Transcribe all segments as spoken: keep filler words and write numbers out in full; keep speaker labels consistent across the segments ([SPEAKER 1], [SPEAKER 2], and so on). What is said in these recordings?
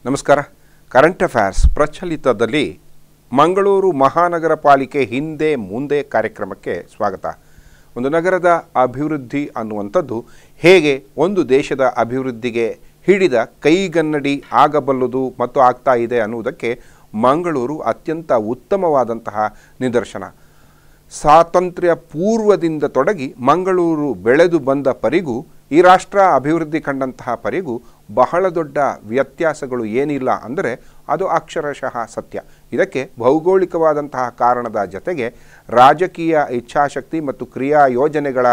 [SPEAKER 1] ನಮಸ್ಕಾರ. Current affairs ಪ್ರಚಲಿತದಲ್ಲಿ ಮಂಗಳೂರು ಮಹಾನಗರ ಪಾಲಿಕೆ ಹಿಂದೆ ಮುಂದೆ ಕಾರ್ಯಕ್ರಮಕ್ಕೆ ಸ್ವಾಗತ. ಒಂದು ನಗರದ ಅಭಿವೃದ್ಧಿ ಅನ್ನುವಂಥದ್ದು ಹೇಗೆ ಒಂದು ದೇಶದ ಅಭಿವೃದ್ಧಿಗೆ ಹಿಡಿದ ಕೈಗನ್ನಡಿ ಆಗಬಲ್ಲದು ಮತ್ತು ಆಗ್ತಾ ಇದೆ ಅನ್ನುವುದಕ್ಕೆ ಮಂಗಳೂರು ಅತ್ಯಂತ ಉತ್ತಮವಾದಂತಹ ನಿದರ್ಶನ. ಸ್ವಾತಂತ್ರ್ಯ ಪೂರ್ವದಿಂದ ತೊಡಗಿ ಮಂಗಳೂರು ಬೆಳೆದು ಬಂದ ಪರಿಗೂ ಈ ರಾಷ್ಟ್ರ ಅಭಿವೃದ್ಧಿ ಕಂಡಂತಹ ಪರಿಗೂ ಬಹಳ ದೊಡ್ಡ ವ್ಯತ್ಯಾಸಗಳು ಏನಿಲ್ಲ ಅಂದರೆ ಅದು ಅಕ್ಷರಶಃ ಸತ್ಯ. ಇದಕ್ಕೆ ಭೌಗೋಳಿಕವಾದಂತಹ ಕಾರಣದ ಜೊತೆಗೆ ರಾಜಕೀಯ ಇಚ್ಛಾಶಕ್ತಿ ಮತ್ತು ಕ್ರಿಯಾ ಯೋಜನೆಗಳ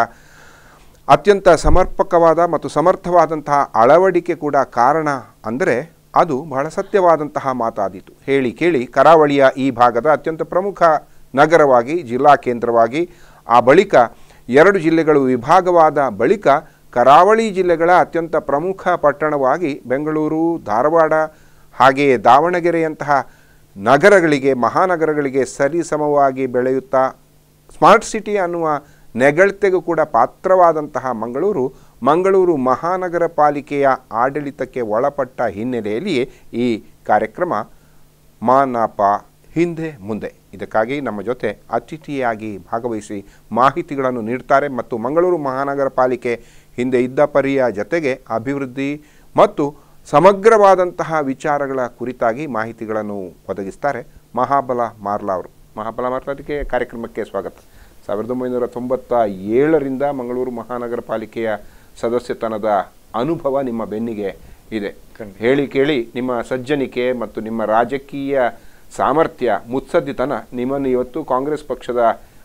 [SPEAKER 1] ಅತ್ಯಂತ ಸಮರ್ಪಕವಾದ ಮತ್ತು ಸಮರ್ಥವಾದಂತಹ ಅಳವಡಿಕೆ ಕೂಡ ಕಾರಣ ಅಂದರೆ ಅದು ಬಹಳ ಸತ್ಯವಾದಂತಹ ಮಾತಾದೀತು. ಹೇಳಿ ಕೇಳಿ ಕರಾವಳಿಯ ಈ ಭಾಗದ ಅತ್ಯಂತ ಪ್ರಮುಖ ನಗರವಾಗಿ ಜಿಲ್ಲಾ ಕೇಂದ್ರವಾಗಿ ಆ ಬಳಿಕ ಎರಡು ಜಿಲ್ಲೆಗಳು ವಿಭಾಗವಾದ ಬಳಿಕ ಕರಾವಳಿ ಜಿಲ್ಲೆಗಳ ಅತ್ಯಂತ ಪ್ರಮುಖ ಪಟ್ಟಣವಾಗಿ ಬೆಂಗಳೂರು, ಧಾರವಾಡ ಹಾಗೆಯೇ ದಾವಣಗೆರೆಯಂತಹ ನಗರಗಳಿಗೆ ಮಹಾನಗರಗಳಿಗೆ ಸರಿಸಮವಾಗಿ ಬೆಳೆಯುತ್ತಾ ಸ್ಮಾರ್ಟ್ ಸಿಟಿ ಅನ್ನುವ ನೆಗಳತೆಗೂ ಕೂಡ ಪಾತ್ರವಾದಂತಹ ಮಂಗಳೂರು ಮಂಗಳೂರು ಮಹಾನಗರ ಪಾಲಿಕೆಯ ಆಡಳಿತಕ್ಕೆ ಒಳಪಟ್ಟ ಹಿನ್ನೆಲೆಯಲ್ಲಿಯೇ ಈ ಕಾರ್ಯಕ್ರಮ ಮಾನಪ ಹಿಂದೆ ಮುಂದೆ. ಇದಕ್ಕಾಗಿ ನಮ್ಮ ಜೊತೆ ಅತಿಥಿಯಾಗಿ ಭಾಗವಹಿಸಿ ಮಾಹಿತಿಗಳನ್ನು ನೀಡ್ತಾರೆ ಮತ್ತು ಮಂಗಳೂರು ಮಹಾನಗರ ಪಾಲಿಕೆ ಹಿಂದೆ ಇದ್ದ ಪರಿಯ ಜೊತೆಗೆ ಅಭಿವೃದ್ಧಿ ಮತ್ತು ಸಮಗ್ರವಾದಂತಹ ವಿಚಾರಗಳ ಕುರಿತಾಗಿ ಮಾಹಿತಿಗಳನ್ನು ಒದಗಿಸ್ತಾರೆ ಮಹಾಬಲ ಮಾರ್ಲಾ ಅವರು. ಮಹಾಬಲ ಮಾರ್ಲಾರಿಗೆ ಕಾರ್ಯಕ್ರಮಕ್ಕೆ ಸ್ವಾಗತ. ಸಾವಿರದ ಒಂಬೈನೂರ ತೊಂಬತ್ತ ಏಳರಿಂದ ಮಂಗಳೂರು ಮಹಾನಗರ ಪಾಲಿಕೆಯ ಸದಸ್ಯತನದ ಅನುಭವ ನಿಮ್ಮ ಬೆನ್ನಿಗೆ ಇದೆ. ಹೇಳಿ ಕೇಳಿ ನಿಮ್ಮ ಸಜ್ಜನಿಕೆ ಮತ್ತು ನಿಮ್ಮ ರಾಜಕೀಯ ಸಾಮರ್ಥ್ಯ ಮುತ್ಸದ್ದಿತನ ನಿಮ್ಮನ್ನು ಇವತ್ತು ಕಾಂಗ್ರೆಸ್ ಪಕ್ಷದ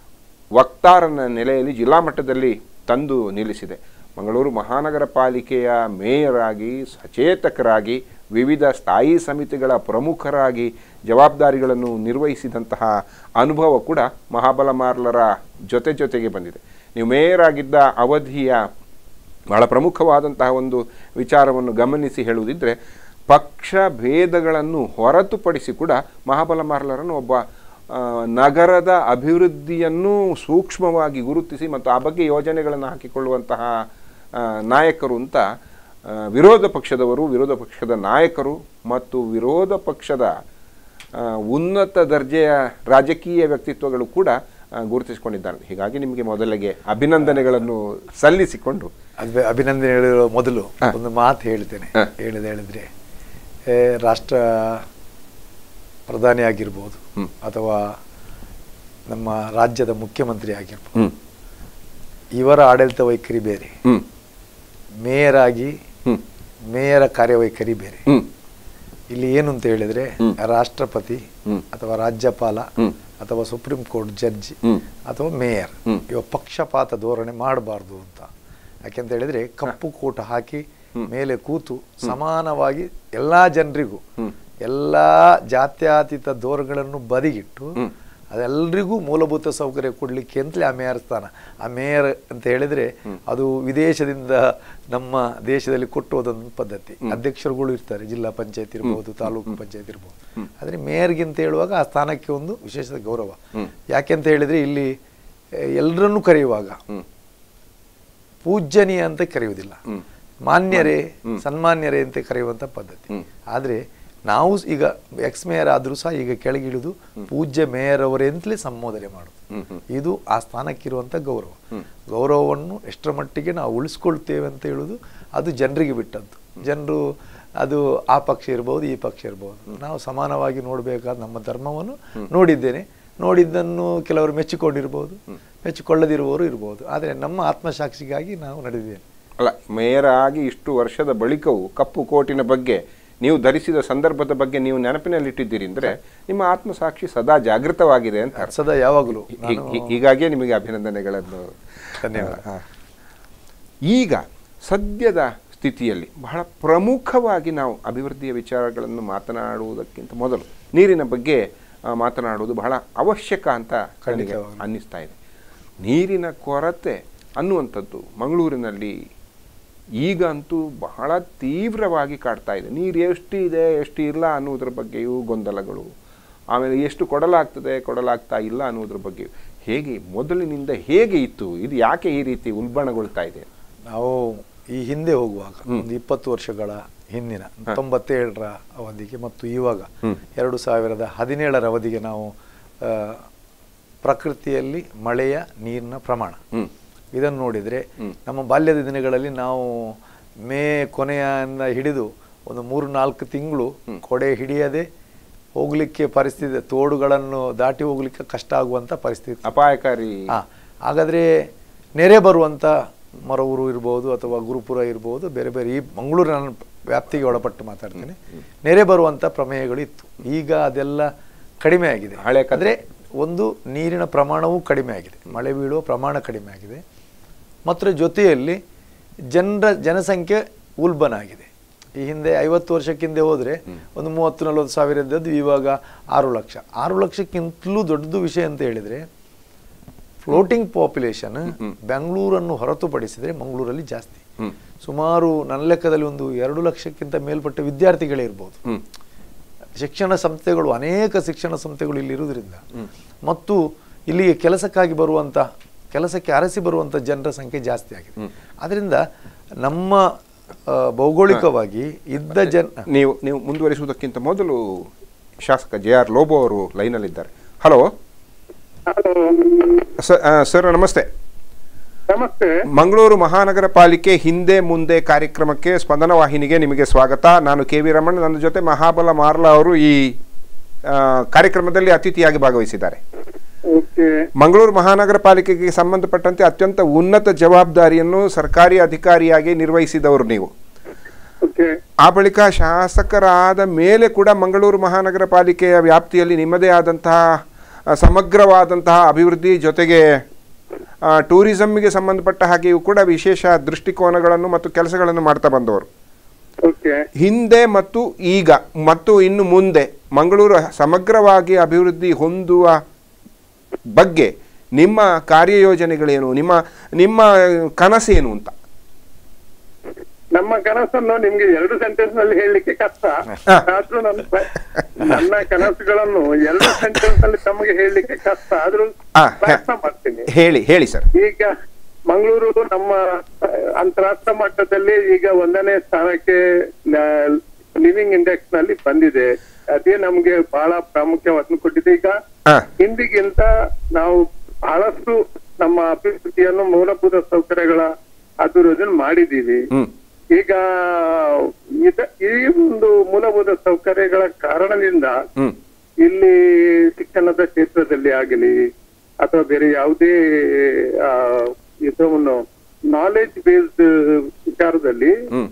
[SPEAKER 1] ವಕ್ತಾರನ ನೆಲೆಯಲ್ಲಿ ಜಿಲ್ಲಾ ಮಟ್ಟದಲ್ಲಿ ತಂದು ನಿಲ್ಲಿಸಿದೆ. ಮಂಗಳೂರು ಮಹಾನಗರ ಪಾಲಿಕೆಯ ಮೇಯರ್ ಆಗಿ, ಸಚೇತಕರಾಗಿ, ವಿವಿಧ ಸ್ಥಾಯಿ ಸಮಿತಿಗಳ ಪ್ರಮುಖರಾಗಿ ಜವಾಬ್ದಾರಿಗಳನ್ನು ನಿರ್ವಹಿಸಿದಂತಹ ಅನುಭವ ಕೂಡ ಮಹಾಬಲ ಮಾರ್ಲರ ಜೊತೆ ಜೊತೆಗೆ ಬಂದಿದೆ. ನೀವು ಮೇಯರ್ ಆಗಿದ್ದ ಅವಧಿಯ ಬಹಳ ಪ್ರಮುಖವಾದಂತಹ ಒಂದು ವಿಚಾರವನ್ನು ಗಮನಿಸಿ ಹೇಳುವುದಿದ್ದರೆ, ಪಕ್ಷ ಭೇದಗಳನ್ನು ಹೊರತುಪಡಿಸಿ ಕೂಡ ಮಹಾಬಲ ಮಾರ್ಲರನ್ನು ಒಬ್ಬ ನಗರದ ಅಭಿವೃದ್ಧಿಯನ್ನು ಸೂಕ್ಷ್ಮವಾಗಿ ಗುರುತಿಸಿ ಮತ್ತು ಆ ಬಗ್ಗೆ ಯೋಜನೆಗಳನ್ನು ಹಾಕಿಕೊಳ್ಳುವಂತಹ ನಾಯಕರು ಅಂತ ವಿರೋಧ ಪಕ್ಷದವರು, ವಿರೋಧ ಪಕ್ಷದ ನಾಯಕರು ಮತ್ತು ವಿರೋಧ ಪಕ್ಷದ ಉನ್ನತ ದರ್ಜೆಯ ರಾಜಕೀಯ ವ್ಯಕ್ತಿತ್ವಗಳು ಕೂಡ ಗುರುತಿಸಿಕೊಂಡಿದ್ದಾರೆ. ಹೀಗಾಗಿ ನಿಮಗೆ ಮೊದಲಿಗೆ ಅಭಿನಂದನೆಗಳನ್ನು ಸಲ್ಲಿಸಿಕೊಂಡು
[SPEAKER 2] ಅದು ಅಭಿನಂದನೆ ಹೇಳುವ ಮೊದಲು ಒಂದು ಮಾತು ಹೇಳ್ತೇನೆ. ಹೇಳಿದ ಹೇಳಿದ್ರೆ ರಾಷ್ಟ್ರ ಪ್ರಧಾನಿ ಆಗಿರ್ಬೋದು ಅಥವಾ ನಮ್ಮ ರಾಜ್ಯದ ಮುಖ್ಯಮಂತ್ರಿ ಆಗಿರ್ಬೋದು, ಇವರ ಆಡಳಿತ ವೈಖರಿ ಬೇರೆ, ಮೇಯರ್ ಆಗಿ ಮೇಯರ ಕಾರ್ಯವೈಖರಿ ಬೇರೆ. ಇಲ್ಲಿ ಏನು ಅಂತ ಹೇಳಿದ್ರೆ ರಾಷ್ಟ್ರಪತಿ ಅಥವಾ ರಾಜ್ಯಪಾಲ ಅಥವಾ ಸುಪ್ರೀಂ ಕೋರ್ಟ್ ಜಡ್ಜಿ ಅಥವಾ ಮೇಯರ್ ಇವ ಪಕ್ಷಪಾತ ಧೋರಣೆ ಮಾಡಬಾರ್ದು ಅಂತ. ಯಾಕೆಂತ ಹೇಳಿದ್ರೆ ಕಪ್ಪು ಕೋಟ ಹಾಕಿ ಮೇಲೆ ಕೂತು ಸಮಾನವಾಗಿ ಎಲ್ಲಾ ಜನರಿಗೂ ಎಲ್ಲಾ ಜಾತ್ಯತೀತ ಧೋರಣೆಗಳನ್ನು ಬದಿಗಿಟ್ಟು ಅದೆಲ್ಲರಿಗೂ ಮೂಲಭೂತ ಸೌಕರ್ಯ ಕೊಡ್ಲಿಕ್ಕೆ ಅಂತಲೇ ಆ ಮೇಯರ್ ಸ್ಥಾನ. ಆ ಮೇಯರ್ ಅಂತ ಹೇಳಿದ್ರೆ ಅದು ವಿದೇಶದಿಂದ ನಮ್ಮ ದೇಶದಲ್ಲಿ ಕೊಟ್ಟುವುದೊಂದು ಪದ್ಧತಿ. ಅಧ್ಯಕ್ಷರುಗಳು ಇರ್ತಾರೆ, ಜಿಲ್ಲಾ ಪಂಚಾಯತ್ ಇರ್ಬೋದು, ತಾಲೂಕು ಪಂಚಾಯತ್ ಇರ್ಬೋದು. ಆದ್ರೆ ಮೇಯರ್ಗೆ ಅಂತ ಹೇಳುವಾಗ ಆ ಸ್ಥಾನಕ್ಕೆ ಒಂದು ವಿಶೇಷ ಗೌರವ. ಯಾಕೆಂತ ಹೇಳಿದ್ರೆ ಇಲ್ಲಿ ಎಲ್ಲರನ್ನೂ ಕರೆಯುವಾಗ ಪೂಜ್ಯನೀಯ ಅಂತ ಕರೆಯುವುದಿಲ್ಲ, ಮಾನ್ಯರೇ ಸನ್ಮಾನ್ಯರೇ ಅಂತ ಕರೆಯುವಂತ ಪದ್ಧತಿ. ಆದ್ರೆ ನಾವು ಈಗ ಎಕ್ಸ್ ಮೇಯರ್ ಆದ್ರೂ ಸಹ ಈಗ ಕೆಳಗಿಳಿದು ಪೂಜ್ಯ ಮೇಯರ್ ಅವರೇ ಅಂತಲೇ ಸಂಬೋಧನೆ ಮಾಡುದು. ಇದು ಆ ಸ್ಥಾನಕ್ಕಿರುವಂತ ಗೌರವ. ಗೌರವವನ್ನು ಎಷ್ಟರ ಮಟ್ಟಿಗೆ ನಾವು ಉಳಿಸ್ಕೊಳ್ತೇವೆ ಅಂತ ಹೇಳುದು ಅದು ಜನರಿಗೆ ಬಿಟ್ಟದ್ದು. ಜನರು ಅದು ಆ ಪಕ್ಷ ಇರ್ಬೋದು, ಈ ಪಕ್ಷ ಇರ್ಬೋದು, ನಾವು ಸಮಾನವಾಗಿ ನೋಡ್ಬೇಕಾದ ನಮ್ಮ ಧರ್ಮವನ್ನು ನೋಡಿದ್ದೇನೆ. ನೋಡಿದ್ದನ್ನು ಕೆಲವರು ಮೆಚ್ಚಿಕೊಂಡಿರ್ಬೋದು, ಮೆಚ್ಚಿಕೊಳ್ಳದಿರುವವರು ಇರ್ಬೋದು. ಆದರೆ ನಮ್ಮ ಆತ್ಮಸಾಕ್ಷಿಗಾಗಿ ನಾವು ನಡೆದಿದ್ದೇನೆ.
[SPEAKER 1] ಅಲ್ಲ, ಮೇಯರ್ ಆಗಿ ಇಷ್ಟು ವರ್ಷದ ಬಳಿಕವೂ ಕಪ್ಪು ಕೋಟಿನ ಬಗ್ಗೆ ನೀವು ಧರಿಸಿದ ಸಂದರ್ಭದ ಬಗ್ಗೆ ನೀವು ನೆನಪಿನಲ್ಲಿಟ್ಟಿದ್ದೀರಿ ಅಂದರೆ ನಿಮ್ಮ ಆತ್ಮಸಾಕ್ಷಿ ಸದಾ ಜಾಗೃತವಾಗಿದೆ ಅಂತ.
[SPEAKER 2] ಸದಾ ಯಾವಾಗಲೂ.
[SPEAKER 1] ಹೀಗಾಗಿಯೇ ನಿಮಗೆ ಅಭಿನಂದನೆಗಳನ್ನು.
[SPEAKER 2] ಧನ್ಯವಾದ.
[SPEAKER 1] ಈಗ ಸದ್ಯದ ಸ್ಥಿತಿಯಲ್ಲಿ ಬಹಳ ಪ್ರಮುಖವಾಗಿ ನಾವು ಅಭಿವೃದ್ಧಿಯ ವಿಚಾರಗಳನ್ನು ಮಾತನಾಡುವುದಕ್ಕಿಂತ ಮೊದಲು ನೀರಿನ ಬಗ್ಗೆ ಮಾತನಾಡುವುದು ಬಹಳ ಅವಶ್ಯಕ ಅಂತ ನನಗೆ ಅನ್ನಿಸ್ತಾ ಇದೆ. ನೀರಿನ ಕೊರತೆ ಅನ್ನುವಂಥದ್ದು ಮಂಗಳೂರಿನಲ್ಲಿ ಈಗ ಅಂತೂ ಬಹಳ ತೀವ್ರವಾಗಿ ಕಾಡ್ತಾ ಇದೆ. ನೀರು ಎಷ್ಟು ಇದೆ ಎಷ್ಟು ಇಲ್ಲ ಅನ್ನೋದ್ರ ಬಗ್ಗೆಯೂ ಗೊಂದಲಗಳು, ಆಮೇಲೆ ಎಷ್ಟು ಕೊಡಲಾಗ್ತದೆ ಕೊಡಲಾಗ್ತಾ ಇಲ್ಲ ಅನ್ನೋದ್ರ ಬಗ್ಗೆಯೂ. ಹೇಗೆ ಮೊದಲಿನಿಂದ ಹೇಗೆ ಇತ್ತು, ಇದು ಯಾಕೆ ಈ ರೀತಿ ಉಲ್ಬಣಗೊಳ್ತಾ ಇದೆ?
[SPEAKER 2] ನಾವು ಈ ಹಿಂದೆ ಹೋಗುವಾಗ ಒಂದು ಇಪ್ಪತ್ತು ವರ್ಷಗಳ ಹಿಂದಿನ ತೊಂಬತ್ತೇಳರ ಅವಧಿಗೆ ಮತ್ತು ಇವಾಗ ಎರಡು ಸಾವಿರದ ಹದಿನೇಳರ ಅವಧಿಗೆ ನಾವು ಪ್ರಕೃತಿಯಲ್ಲಿ ಮಳೆಯ ನೀರಿನ ಪ್ರಮಾಣ ಇದನ್ನು ನೋಡಿದರೆ ನಮ್ಮ ಬಾಲ್ಯದ ದಿನಗಳಲ್ಲಿ ನಾವು ಮೇ ಕೊನೆಯಿಂದ ಹಿಡಿದು ಒಂದು ಮೂರು ನಾಲ್ಕು ತಿಂಗಳು ಕೊಡೆ ಹಿಡಿಯದೆ ಹೋಗ್ಲಿಕ್ಕೆ ಪರಿಸ್ಥಿತಿ, ತೋಡುಗಳನ್ನು ದಾಟಿ ಹೋಗ್ಲಿಕ್ಕೆ ಕಷ್ಟ ಆಗುವಂಥ ಪರಿಸ್ಥಿತಿ,
[SPEAKER 1] ಅಪಾಯಕಾರಿ.
[SPEAKER 2] ಹಾಂ, ಹಾಗಾದರೆ ನೆರೆ ಬರುವಂಥ ಮರವೂರು ಇರ್ಬೋದು ಅಥವಾ ಗುರುಪುರ ಇರ್ಬೋದು, ಬೇರೆ ಬೇರೆ ಈ ಮಂಗಳೂರು ನನ್ನ ವ್ಯಾಪ್ತಿಗೆ ಒಳಪಟ್ಟು ಮಾತಾಡ್ತೀನಿ, ನೆರೆ ಬರುವಂಥ ಪ್ರಮೇಯಗಳು ಇತ್ತು. ಈಗ ಅದೆಲ್ಲ ಕಡಿಮೆ ಆಗಿದೆ.
[SPEAKER 1] ಹಳೆ
[SPEAKER 2] ಅಂದರೆ ಒಂದು ನೀರಿನ ಪ್ರಮಾಣವೂ ಕಡಿಮೆ ಆಗಿದೆ, ಮಳೆ ಬೀಳುವ ಪ್ರಮಾಣ ಕಡಿಮೆ ಆಗಿದೆ, ಮತ್ತು ಜೊತೆಯಲ್ಲಿ ಜನರ ಜನಸಂಖ್ಯೆ ಉಲ್ಬಣ ಆಗಿದೆ. ಈ ಹಿಂದೆ ಐವತ್ತು ವರ್ಷಕ್ಕಿಂತ ಹೋದರೆ ಒಂದು ಮೂವತ್ತು ನಲ್ವತ್ತು ಸಾವಿರ ಇದ್ದದ್ದು ಇವಾಗ ಆರು ಲಕ್ಷ ಆರು ಲಕ್ಷಕ್ಕಿಂತಲೂ ದೊಡ್ಡದು ವಿಷಯ ಅಂತ ಹೇಳಿದರೆ ಫ್ಲೋಟಿಂಗ್ ಪಾಪ್ಯುಲೇಷನ್ ಬೆಂಗಳೂರನ್ನು ಹೊರತುಪಡಿಸಿದರೆ ಮಂಗಳೂರಲ್ಲಿ ಜಾಸ್ತಿ. ಸುಮಾರು ನನ್ನ ಲೆಕ್ಕದಲ್ಲಿ ಒಂದು ಎರಡು ಲಕ್ಷಕ್ಕಿಂತ ಮೇಲ್ಪಟ್ಟ ವಿದ್ಯಾರ್ಥಿಗಳೇ ಇರ್ಬೋದು. ಶಿಕ್ಷಣ ಸಂಸ್ಥೆಗಳು, ಅನೇಕ ಶಿಕ್ಷಣ ಸಂಸ್ಥೆಗಳು ಇಲ್ಲಿ ಇರುವುದರಿಂದ ಮತ್ತು ಇಲ್ಲಿಗೆ ಕೆಲಸಕ್ಕಾಗಿ ಬರುವಂಥ ಕೆಲಸಕ್ಕೆ ಅರಸಿ ಬರುವಂಥ ಜನರ ಸಂಖ್ಯೆ ಜಾಸ್ತಿ ಆಗಿದೆ. ಅದರಿಂದ ನಮ್ಮ ಭೌಗೋಳಿಕವಾಗಿ ಇದ್ದ ಜನ
[SPEAKER 1] ನೀವು ನೀವು ಮುಂದುವರಿಸುವುದಕ್ಕಿಂತ ಮೊದಲು ಶಾಸಕ ಜೆ ಆರ್ ಲೋಬೋ ಅವರು ಲೈನಲ್ಲಿದ್ದಾರೆ. ಹಲೋ ಸರ್, ನಮಸ್ತೆ.
[SPEAKER 3] ನಮಸ್ತೆ.
[SPEAKER 1] ಮಂಗಳೂರು ಮಹಾನಗರ ಪಾಲಿಕೆ ಹಿಂದೆ ಮುಂದೆ ಕಾರ್ಯಕ್ರಮಕ್ಕೆ ಸ್ಪಂದನ ವಾಹಿನಿಗೆ ನಿಮಗೆ ಸ್ವಾಗತ. ನಾನು ಕೆ ವಿ ರಮಣ್, ನನ್ನ ಜೊತೆ ಮಹಾಬಲ ಮಾರ್ಲಾ ಅವರು ಈ ಕಾರ್ಯಕ್ರಮದಲ್ಲಿ ಅತಿಥಿಯಾಗಿ ಭಾಗವಹಿಸಿದ್ದಾರೆ. ಮಂಗಳೂರು ಮಹಾನಗರ ಪಾಲಿಕೆಗೆ ಸಂಬಂಧಪಟ್ಟಂತೆ ಅತ್ಯಂತ ಉನ್ನತ ಜವಾಬ್ದಾರಿಯನ್ನು ಸರ್ಕಾರಿ ಅಧಿಕಾರಿಯಾಗಿ ನಿರ್ವಹಿಸಿದವರು ನೀವು. ಆ ಬಳಿಕ ಶಾಸಕರಾದ ಮೇಲೆ ಕೂಡ ಮಂಗಳೂರು ಮಹಾನಗರ ಪಾಲಿಕೆಯ ವ್ಯಾಪ್ತಿಯಲ್ಲಿ ನಿಮ್ಮದೇ ಆದಂತಹ ಸಮಗ್ರವಾದಂತಹ ಅಭಿವೃದ್ಧಿ ಜೊತೆಗೆ ಟೂರಿಸಂಗೆ ಸಂಬಂಧಪಟ್ಟ ಹಾಗೆಯೂ ಕೂಡ ವಿಶೇಷ ದೃಷ್ಟಿಕೋನಗಳನ್ನು ಮತ್ತು ಕೆಲಸಗಳನ್ನು ಮಾಡ್ತಾ ಬಂದವರು. ಹಿಂದೆ ಮತ್ತು ಈಗ ಮತ್ತು ಇನ್ನು ಮುಂದೆ ಮಂಗಳೂರು ಸಮಗ್ರವಾಗಿ ಅಭಿವೃದ್ಧಿ ಹೊಂದುವ ಬಗ್ಗೆ ನಿಮ್ಮ ಕಾರ್ಯಯೋಜನೆಗಳೇನು, ನಿಮ್ಮ ನಿಮ್ಮ ಕನಸೇನು ಅಂತ?
[SPEAKER 3] ನಮ್ಮ ಕನಸನ್ನು ನಿಮ್ಗೆ ಎರಡು ಸೆಂಟೆನ್ಸ್ ನಲ್ಲಿ ಹೇಳಲಿಕ್ಕೆ ಕಷ್ಟ. ಆದ್ರೂ ನನ್ನ ನನ್ನ ಕನಸುಗಳನ್ನು ಎರಡು ಸೆಂಟೆನ್ಸ್ ನಲ್ಲಿ ತಮಗೆ ಹೇಳಲಿಕ್ಕೆ ಕಷ್ಟ, ಆದ್ರೂ ಪ್ರಯತ್ನ ಮಾಡ್ತೀನಿ.
[SPEAKER 1] ಹೇಳಿ ಹೇಳಿ ಸರ್.
[SPEAKER 3] ಈಗ ಮಂಗಳೂರು ನಮ್ಮ ಅಂತಾರಾಷ್ಟ್ರ ಮಟ್ಟದಲ್ಲಿ ಈಗ ಒಂದನೇ ಸ್ಥಾನಕ್ಕೆ ಲಿವಿಂಗ್ ಇಂಡೆಕ್ಸ್ ನಲ್ಲಿ ಬಂದಿದೆ. ಅದೇ ನಮ್ಗೆ ಬಹಳ ಪ್ರಾಮುಖ್ಯವನ್ನು ಕೊಟ್ಟಿದೆ. ಈಗ ಹಿಂದಿಗಿಂತ ನಾವು ಬಹಳಷ್ಟು ನಮ್ಮ ಅಭಿವೃದ್ಧಿಯನ್ನು ಮೂಲಭೂತ ಸೌಕರ್ಯಗಳ ಅಭಿವೃದ್ಧಿಯನ್ನು ಮಾಡಿದ್ದೀವಿ. ಈಗ ಇದ ಈ ಒಂದು ಮೂಲಭೂತ ಸೌಕರ್ಯಗಳ ಕಾರಣದಿಂದ ಇಲ್ಲಿ ಶಿಕ್ಷಣದ ಕ್ಷೇತ್ರದಲ್ಲಿ ಆಗಲಿ ಅಥವಾ ಬೇರೆ ಯಾವುದೇ ಆ ಇದನ್ನು ನಾಲೆಜ್ ಬೇಸ್ಡ್ ವಿಚಾರದಲ್ಲಿ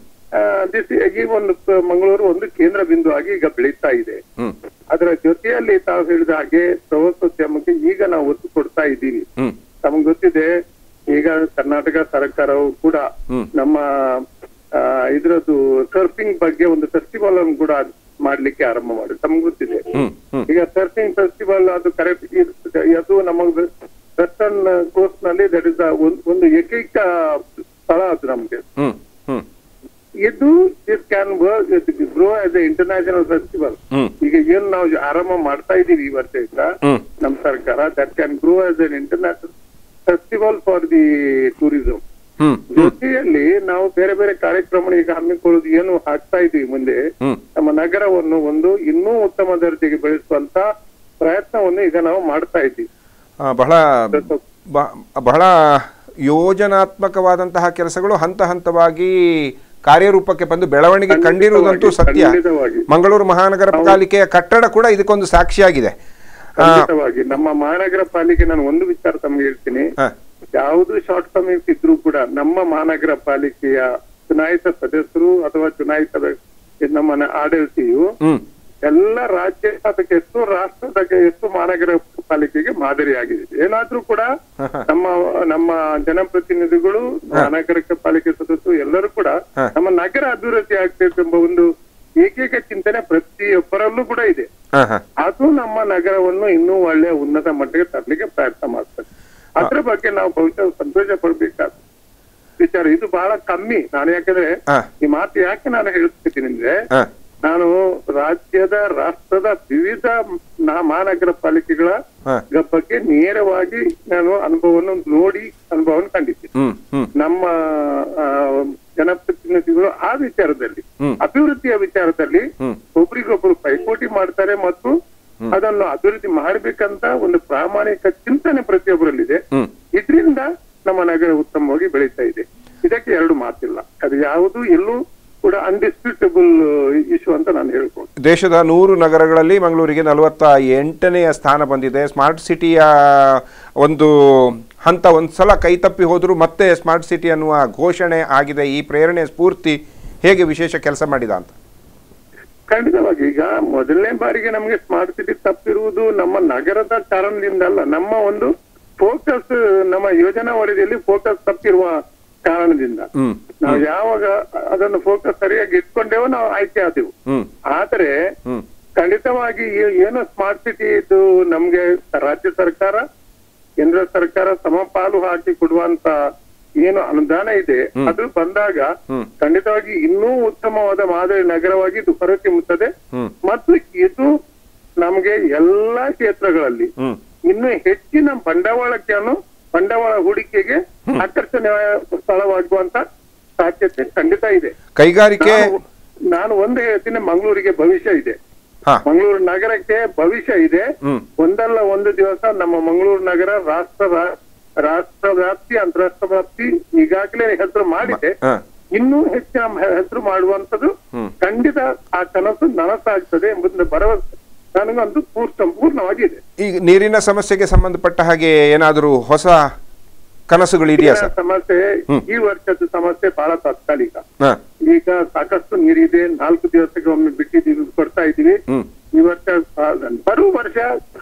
[SPEAKER 3] ಈ ಒಂದು ಮಂಗಳೂರು ಒಂದು ಕೇಂದ್ರ ಬಿಂದು ಆಗಿ ಈಗ ಬೆಳೀತಾ ಇದೆ. ಅದರ ಜೊತೆಯಲ್ಲಿ ತಾವು ಹೇಳಿದ ಹಾಗೆ ಪ್ರವಾಸೋದ್ಯಮಕ್ಕೆ ಈಗ ನಾವು ಒತ್ತು ಕೊಡ್ತಾ ಇದ್ದೀವಿ. ತಮ್ಗೆ ಗೊತ್ತಿದೆ, ಈಗ ಕರ್ನಾಟಕ ಸರ್ಕಾರವು ಕೂಡ ನಮ್ಮ ಇದ್ರದ್ದು ಸರ್ಫಿಂಗ್ ಬಗ್ಗೆ ಒಂದು ಫೆಸ್ಟಿವಲ್ ಅನ್ನು ಕೂಡ ಮಾಡ್ಲಿಕ್ಕೆ ಆರಂಭ ಮಾಡಿದೆ. ತಮ್ಗೆ ಗೊತ್ತಿದೆ, ಈಗ ಸರ್ಫಿಂಗ್ ಫೆಸ್ಟಿವಲ್ ಅದು ಕರೆಕ್ಟ್ ಅದು ನಮ್ಮ ವೆಸ್ಟರ್ನ್ ಕೋಸ್ಟ್ ನಲ್ಲಿ ದಟ್ ಇಸ್ ಒಂದು ಏಕೈಕ ಸ್ಥಳ ಅದು ನಮ್ಗೆ. ಇದು this can work grow as a international festival. ಈಗ ಏನ್ ನಾವು ಆರಂಭ ಮಾಡ್ತಾ ಇದೀವಿ ಈ ವರ್ಷದಿಂದ ನಮ್ಮ ಸರ್ಕಾರ, that can grow as an international festival for the tourism. ಜೊತೆಯಲ್ಲಿ ನಾವು ಬೇರೆ ಬೇರೆ ಕಾರ್ಯಕ್ರಮ ಈಗ ಹಮ್ಮಿಕೊಳ್ಳೋದು ಏನು ಹಾಕ್ತಾ ಇದೀವಿ ಮುಂದೆ, ನಮ್ಮ ನಗರವನ್ನು ಒಂದು ಇನ್ನೂ ಉತ್ತಮ ದರ್ಜೆಗೆ ಬೆಳೆಸುವಂತ ಪ್ರಯತ್ನವನ್ನು ಈಗ ನಾವು ಮಾಡ್ತಾ ಇದ್ದೀವಿ.
[SPEAKER 1] ಬಹಳ ಬಹಳ ಯೋಜನಾತ್ಮಕವಾದಂತಹ ಕೆಲಸಗಳು ಹಂತ ಹಂತವಾಗಿ ಕಾರ್ಯರೂಪಕ್ಕೆ ಬಂದು ಬೆಳವಣಿಗೆ ಕಂಡಿರುವುದಂತೂ ಸತ್ಯ. ಮಂಗಳೂರು ಮಹಾನಗರ ಪಾಲಿಕೆಯ ಕಟ್ಟಡ ಕೂಡ ಇದಕ್ಕೊಂದು ಸಾಕ್ಷಿಯಾಗಿದೆ.
[SPEAKER 3] ಖಂಡಿತವಾಗಿ ನಮ್ಮ ಮಹಾನಗರ ಪಾಲಿಕೆ, ನಾನು ಒಂದು ವಿಚಾರ ತಮ್ಗೆ ಹೇಳ್ತೀನಿ, ಯಾವುದು ಶಾರ್ಟ್ ಕಮಿಂಗ್ಸ್ ಇದ್ರೂ ಕೂಡ ನಮ್ಮ ಮಹಾನಗರ ಪಾಲಿಕೆಯ ಚುನಾಯಿತ ಸದಸ್ಯರು ಅಥವಾ ಚುನಾಯಿತ ನಮ್ಮ ಆಡಳಿತೆಯು ಎಲ್ಲ ರಾಜ್ಯ ಅದಕ್ಕೆ ಎಷ್ಟು ರಾಷ್ಟ್ರದ ಎಷ್ಟು ಮಹಾನಗರ ಪಾಲಿಕೆಗೆ ಮಾದರಿಯಾಗಿದೆ. ಏನಾದ್ರೂ ಕೂಡ ನಮ್ಮ ನಮ್ಮ ಜನಪ್ರತಿನಿಧಿಗಳು, ಮಹಾನಗರ ಪಾಲಿಕೆ ಸದಸ್ಯರು ಎಲ್ಲರೂ ಕೂಡ ನಮ್ಮ ನಗರ ಅಭಿವೃದ್ಧಿ ಆಗ್ಬೇಕು ಎಂಬ ಒಂದು ಏಕೈಕ ಚಿಂತನೆ ಪ್ರತಿಯೊಬ್ಬರಲ್ಲೂ ಕೂಡ ಇದೆ. ಅದು ನಮ್ಮ ನಗರವನ್ನು ಇನ್ನೂ ಒಳ್ಳೆಯ ಉನ್ನತ ಮಟ್ಟಿಗೆ ತರಲಿಕ್ಕೆ ಪ್ರಯತ್ನ ಮಾಡ್ತಾರೆ. ಅದ್ರ ಬಗ್ಗೆ ನಾವು ಬಹುಶಃ ಸಂತೋಷ ಪಡ್ಬೇಕಾದ ವಿಚಾರ. ಇದು ಬಹಳ ಕಮ್ಮಿ. ನಾನು ಯಾಕಂದ್ರೆ ಈ ಮಾತು ಯಾಕೆ ನಾನು ಹೇಳ್ತಿದ್ದೀನಿ ಅಂದ್ರೆ, ನಾನು ರಾಜ್ಯದ ರಾಷ್ಟ್ರದ ವಿವಿಧ ಮಹಾನಗರ ಪಾಲಿಕೆಗಳ ಬಗ್ಗೆ ನೇರವಾಗಿ ನಾನು ಅನುಭವವನ್ನು ನೋಡಿ ಅನುಭವವನ್ನು ಕಂಡಿದ್ದೀನಿ. ನಮ್ಮ ಜನಪ್ರತಿನಿಧಿಗಳು ಆ ವಿಚಾರದಲ್ಲಿ ಅಭಿವೃದ್ಧಿಯ ವಿಚಾರದಲ್ಲಿ ಒಬ್ರಿಗೊಬ್ರು ಪೈಪೋಟಿ ಮಾಡ್ತಾರೆ ಮತ್ತು ಅದನ್ನು ಅಭಿವೃದ್ಧಿ ಮಾಡ್ಬೇಕಂತ ಒಂದು ಪ್ರಾಮಾಣಿಕ ಚಿಂತನೆ ಪ್ರತಿಯೊಬ್ಬರಲ್ಲಿದೆ. ಇದರಿಂದ ನಮ್ಮ ನಗರ ಉತ್ತಮವಾಗಿ ಬೆಳೀತಾ ಇದೆ. ಇದಕ್ಕೆ ಎರಡು ಮಾತಿಲ್ಲ. ಅದು ಯಾವುದು ಎಲ್ಲೂ ಕೂಡ ಅನ್ಡಿಸ್ಪ್ಯೂಟಬಲ್ ಇಶ್ಯೂ ಅಂತ ನಾನು ಹೇಳ್ಕೊಂಡು.
[SPEAKER 1] ದೇಶದ ನೂರು ನಗರಗಳಲ್ಲಿ ಮಂಗಳೂರಿಗೆ ನಲವತ್ತ ಎಂಟನೆಯ ಸ್ಥಾನ ಬಂದಿದೆ. ಸ್ಮಾರ್ಟ್ ಸಿಟಿಯ ಒಂದು ಹಂತ ಒಂದ್ಸಲ ಕೈ ತಪ್ಪಿ ಹೋದರೂ ಮತ್ತೆ ಸ್ಮಾರ್ಟ್ ಸಿಟಿ ಅನ್ನುವ ಘೋಷಣೆ ಆಗಿದೆ. ಈ ಪ್ರೇರಣೆ ಸ್ಫೂರ್ತಿ ಹೇಗೆ ವಿಶೇಷ ಕೆಲಸ ಮಾಡಿದ ಅಂತ?
[SPEAKER 3] ಖಂಡಿತವಾಗಿ ಈಗ ಮೊದಲನೇ ಬಾರಿಗೆ ನಮಗೆ ಸ್ಮಾರ್ಟ್ ಸಿಟಿ ತಪ್ಪಿರುವುದು ನಮ್ಮ ನಗರದ ಕಾರಣದಿಂದ ಅಲ್ಲ, ನಮ್ಮ ಒಂದು ಫೋಕಸ್, ನಮ್ಮ ಯೋಜನಾ ವರದಿಯಲ್ಲಿ ಫೋಕಸ್ ತಪ್ಪಿರುವ ಕಾರಣದಿಂದ. ನಾವು ಯಾವಾಗ ಅದನ್ನು ಫೋಕಸ್ ಸರಿಯಾಗಿ ಇಟ್ಕೊಂಡೇವೋ ನಾವು ಆಯ್ಕೆ ಆದೆವು. ಆದ್ರೆ ಖಂಡಿತವಾಗಿ ಏನು ಸ್ಮಾರ್ಟ್ ಸಿಟಿ ಇದು ನಮ್ಗೆ ರಾಜ್ಯ ಸರ್ಕಾರ, ಕೇಂದ್ರ ಸರ್ಕಾರ ಸಮಪಾಲು ಹಾಕಿ ಕೊಡುವಂತ ಏನು ಅನುದಾನ ಇದೆ ಅದು ಬಂದಾಗ ಖಂಡಿತವಾಗಿ ಇನ್ನೂ ಉತ್ತಮವಾದ ಮಾದರಿ ನಗರವಾಗಿ ಇದು ಹೊರಚಿಮ್ಮುತ್ತದೆ. ಮತ್ತು ಇದು ನಮ್ಗೆ ಎಲ್ಲಾ ಕ್ಷೇತ್ರಗಳಲ್ಲಿ ಇನ್ನೂ ಹೆಚ್ಚಿನ ಬಂಡವಾಳಕ್ಕೆ ಬಂಡವಾಳ ಹೂಡಿಕೆಗೆ ಆಕರ್ಷಣೀಯ ಸ್ಥಳವಾಗುವಂತ ಸಾಧ್ಯತೆ ಖಂಡಿತ ಇದೆ.
[SPEAKER 1] ಕೈಗಾರಿಕೆ
[SPEAKER 3] ನಾನು ಒಂದು ಹೇಳ್ತೀನಿ, ಮಂಗಳೂರಿಗೆ ಭವಿಷ್ಯ ಇದೆ. ಮಂಗಳೂರು ನಗರಕ್ಕೆ ಭವಿಷ್ಯ ಇದೆ. ಒಂದಲ್ಲ ಒಂದು ದಿವಸ ನಮ್ಮ ಮಂಗಳೂರು ನಗರ ರಾಷ್ಟ್ರ ರಾಷ್ಟ್ರ ವ್ಯಾಪ್ತಿ, ಅಂತಾರಾಷ್ಟ್ರ ವ್ಯಾಪ್ತಿ ಈಗಾಗಲೇ ಹೆಸರು ಮಾಡಿದೆ. ಇನ್ನೂ ಹೆಚ್ಚಿನ ಹೆಸರು ಮಾಡುವಂತದ್ದು ಖಂಡಿತ ಆ ಕನಸು ನನಸಾಗ್ತದೆ ಎಂಬುದನ್ನು ಭರವಸೆ ನನಗಂತೂ ಪೂರ್ ಸಂಪೂರ್ಣವಾಗಿದೆ.
[SPEAKER 1] ಈಗ ನೀರಿನ ಸಮಸ್ಯೆಗೆ ಸಂಬಂಧಪಟ್ಟ ಹಾಗೆ ಏನಾದರೂ ಹೊಸ ಕನಸುಗಳಿದೆಯಾ ಸರ್?
[SPEAKER 3] ಸಮಸ್ಯೆ ಈ ವರ್ಷದ ಸಮಸ್ಯೆ ಬಹಳ ತಾತ್ಕಾಲಿಕ. ಈಗ ಸಾಕಷ್ಟು ನೀರಿದೆ, ನಾಲ್ಕು ದಿವಸಕ್ಕೆ ಒಮ್ಮೆ ಬಿಟ್ಟಿದ್ದೀವಿ, ಕೊಡ್ತಾ ಇದ್ದೀವಿ. ಈ ವರ್ಷ ಬರುವ ವರ್ಷ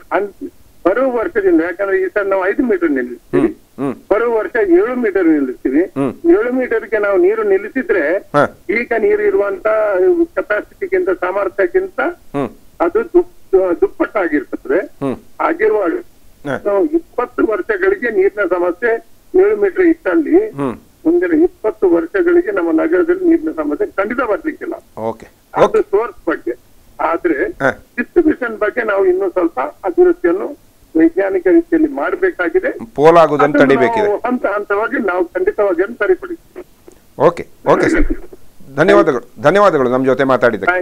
[SPEAKER 3] ಬರುವ ವರ್ಷದಿಂದ, ಯಾಕಂದ್ರೆ ಈ ಸಲ ನಾವು ಐದು ಮೀಟರ್ ನಿಲ್ಲಿಸ್ತೀವಿ, ಬರುವ ವರ್ಷ ಏಳು ಮೀಟರ್ ನಿಲ್ಲಿಸ್ತೀವಿ. ಏಳು ಮೀಟರ್ಗೆ ನಾವು ನೀರು ನಿಲ್ಲಿಸಿದ್ರೆ ಈಗ ನೀರು ಇರುವಂತ ಕೆಪಾಸಿಟಿಗಿಂತ, ಸಾಮರ್ಥ್ಯಕ್ಕಿಂತ ಅದು ದುಪ್ಪಟ್ಟಾಗಿರ್ತದೆ. ಆಗಿರುವಾಗ ಇಪ್ಪತ್ತು ವರ್ಷಗಳಿಗೆ ನೀರಿನ ಸಮಸ್ಯೆ ಏಳು ಮೀಟರ್ ಇಟ್ಟಲ್ಲಿ ಮುಂದಿನ ಇಪ್ಪತ್ತು ವರ್ಷಗಳಿಗೆ ನಮ್ಮ ನಗರದಲ್ಲಿ ನೀರಿನ ಸಮಸ್ಯೆ ಖಂಡಿತ ಬರ್ಲಿಕ್ಕಿಲ್ಲ. ಅದು ಸೋರ್ಸ್ ಬಗ್ಗೆ. ಆದ್ರೆ ಡಿಸ್ಟ್ರಿಬ್ಯೂಷನ್ ಬಗ್ಗೆ ನಾವು ಇನ್ನೂ ಸ್ವಲ್ಪ ಅಭಿವೃದ್ಧಿಯನ್ನು ವೈಜ್ಞಾನಿಕ ರೀತಿಯಲ್ಲಿ ಮಾಡಬೇಕಾಗಿದೆ.
[SPEAKER 1] ಪೋಲಾಗುವುದನ್ನು ತಡಿಬೇಕಿದೆ.
[SPEAKER 3] ಹಂತ ಹಂತವಾಗಿ ನಾವು ಖಂಡಿತವಾಗಿ ಸರಿಪಡಿಸ್ತೀವಿ.
[SPEAKER 1] ಓಕೆ ಓಕೆ ಸರ್, ಧನ್ಯವಾದಗಳು ಧನ್ಯವಾದಗಳು ನಮ್ಮ ಜೊತೆ ಮಾತಾಡಿದ.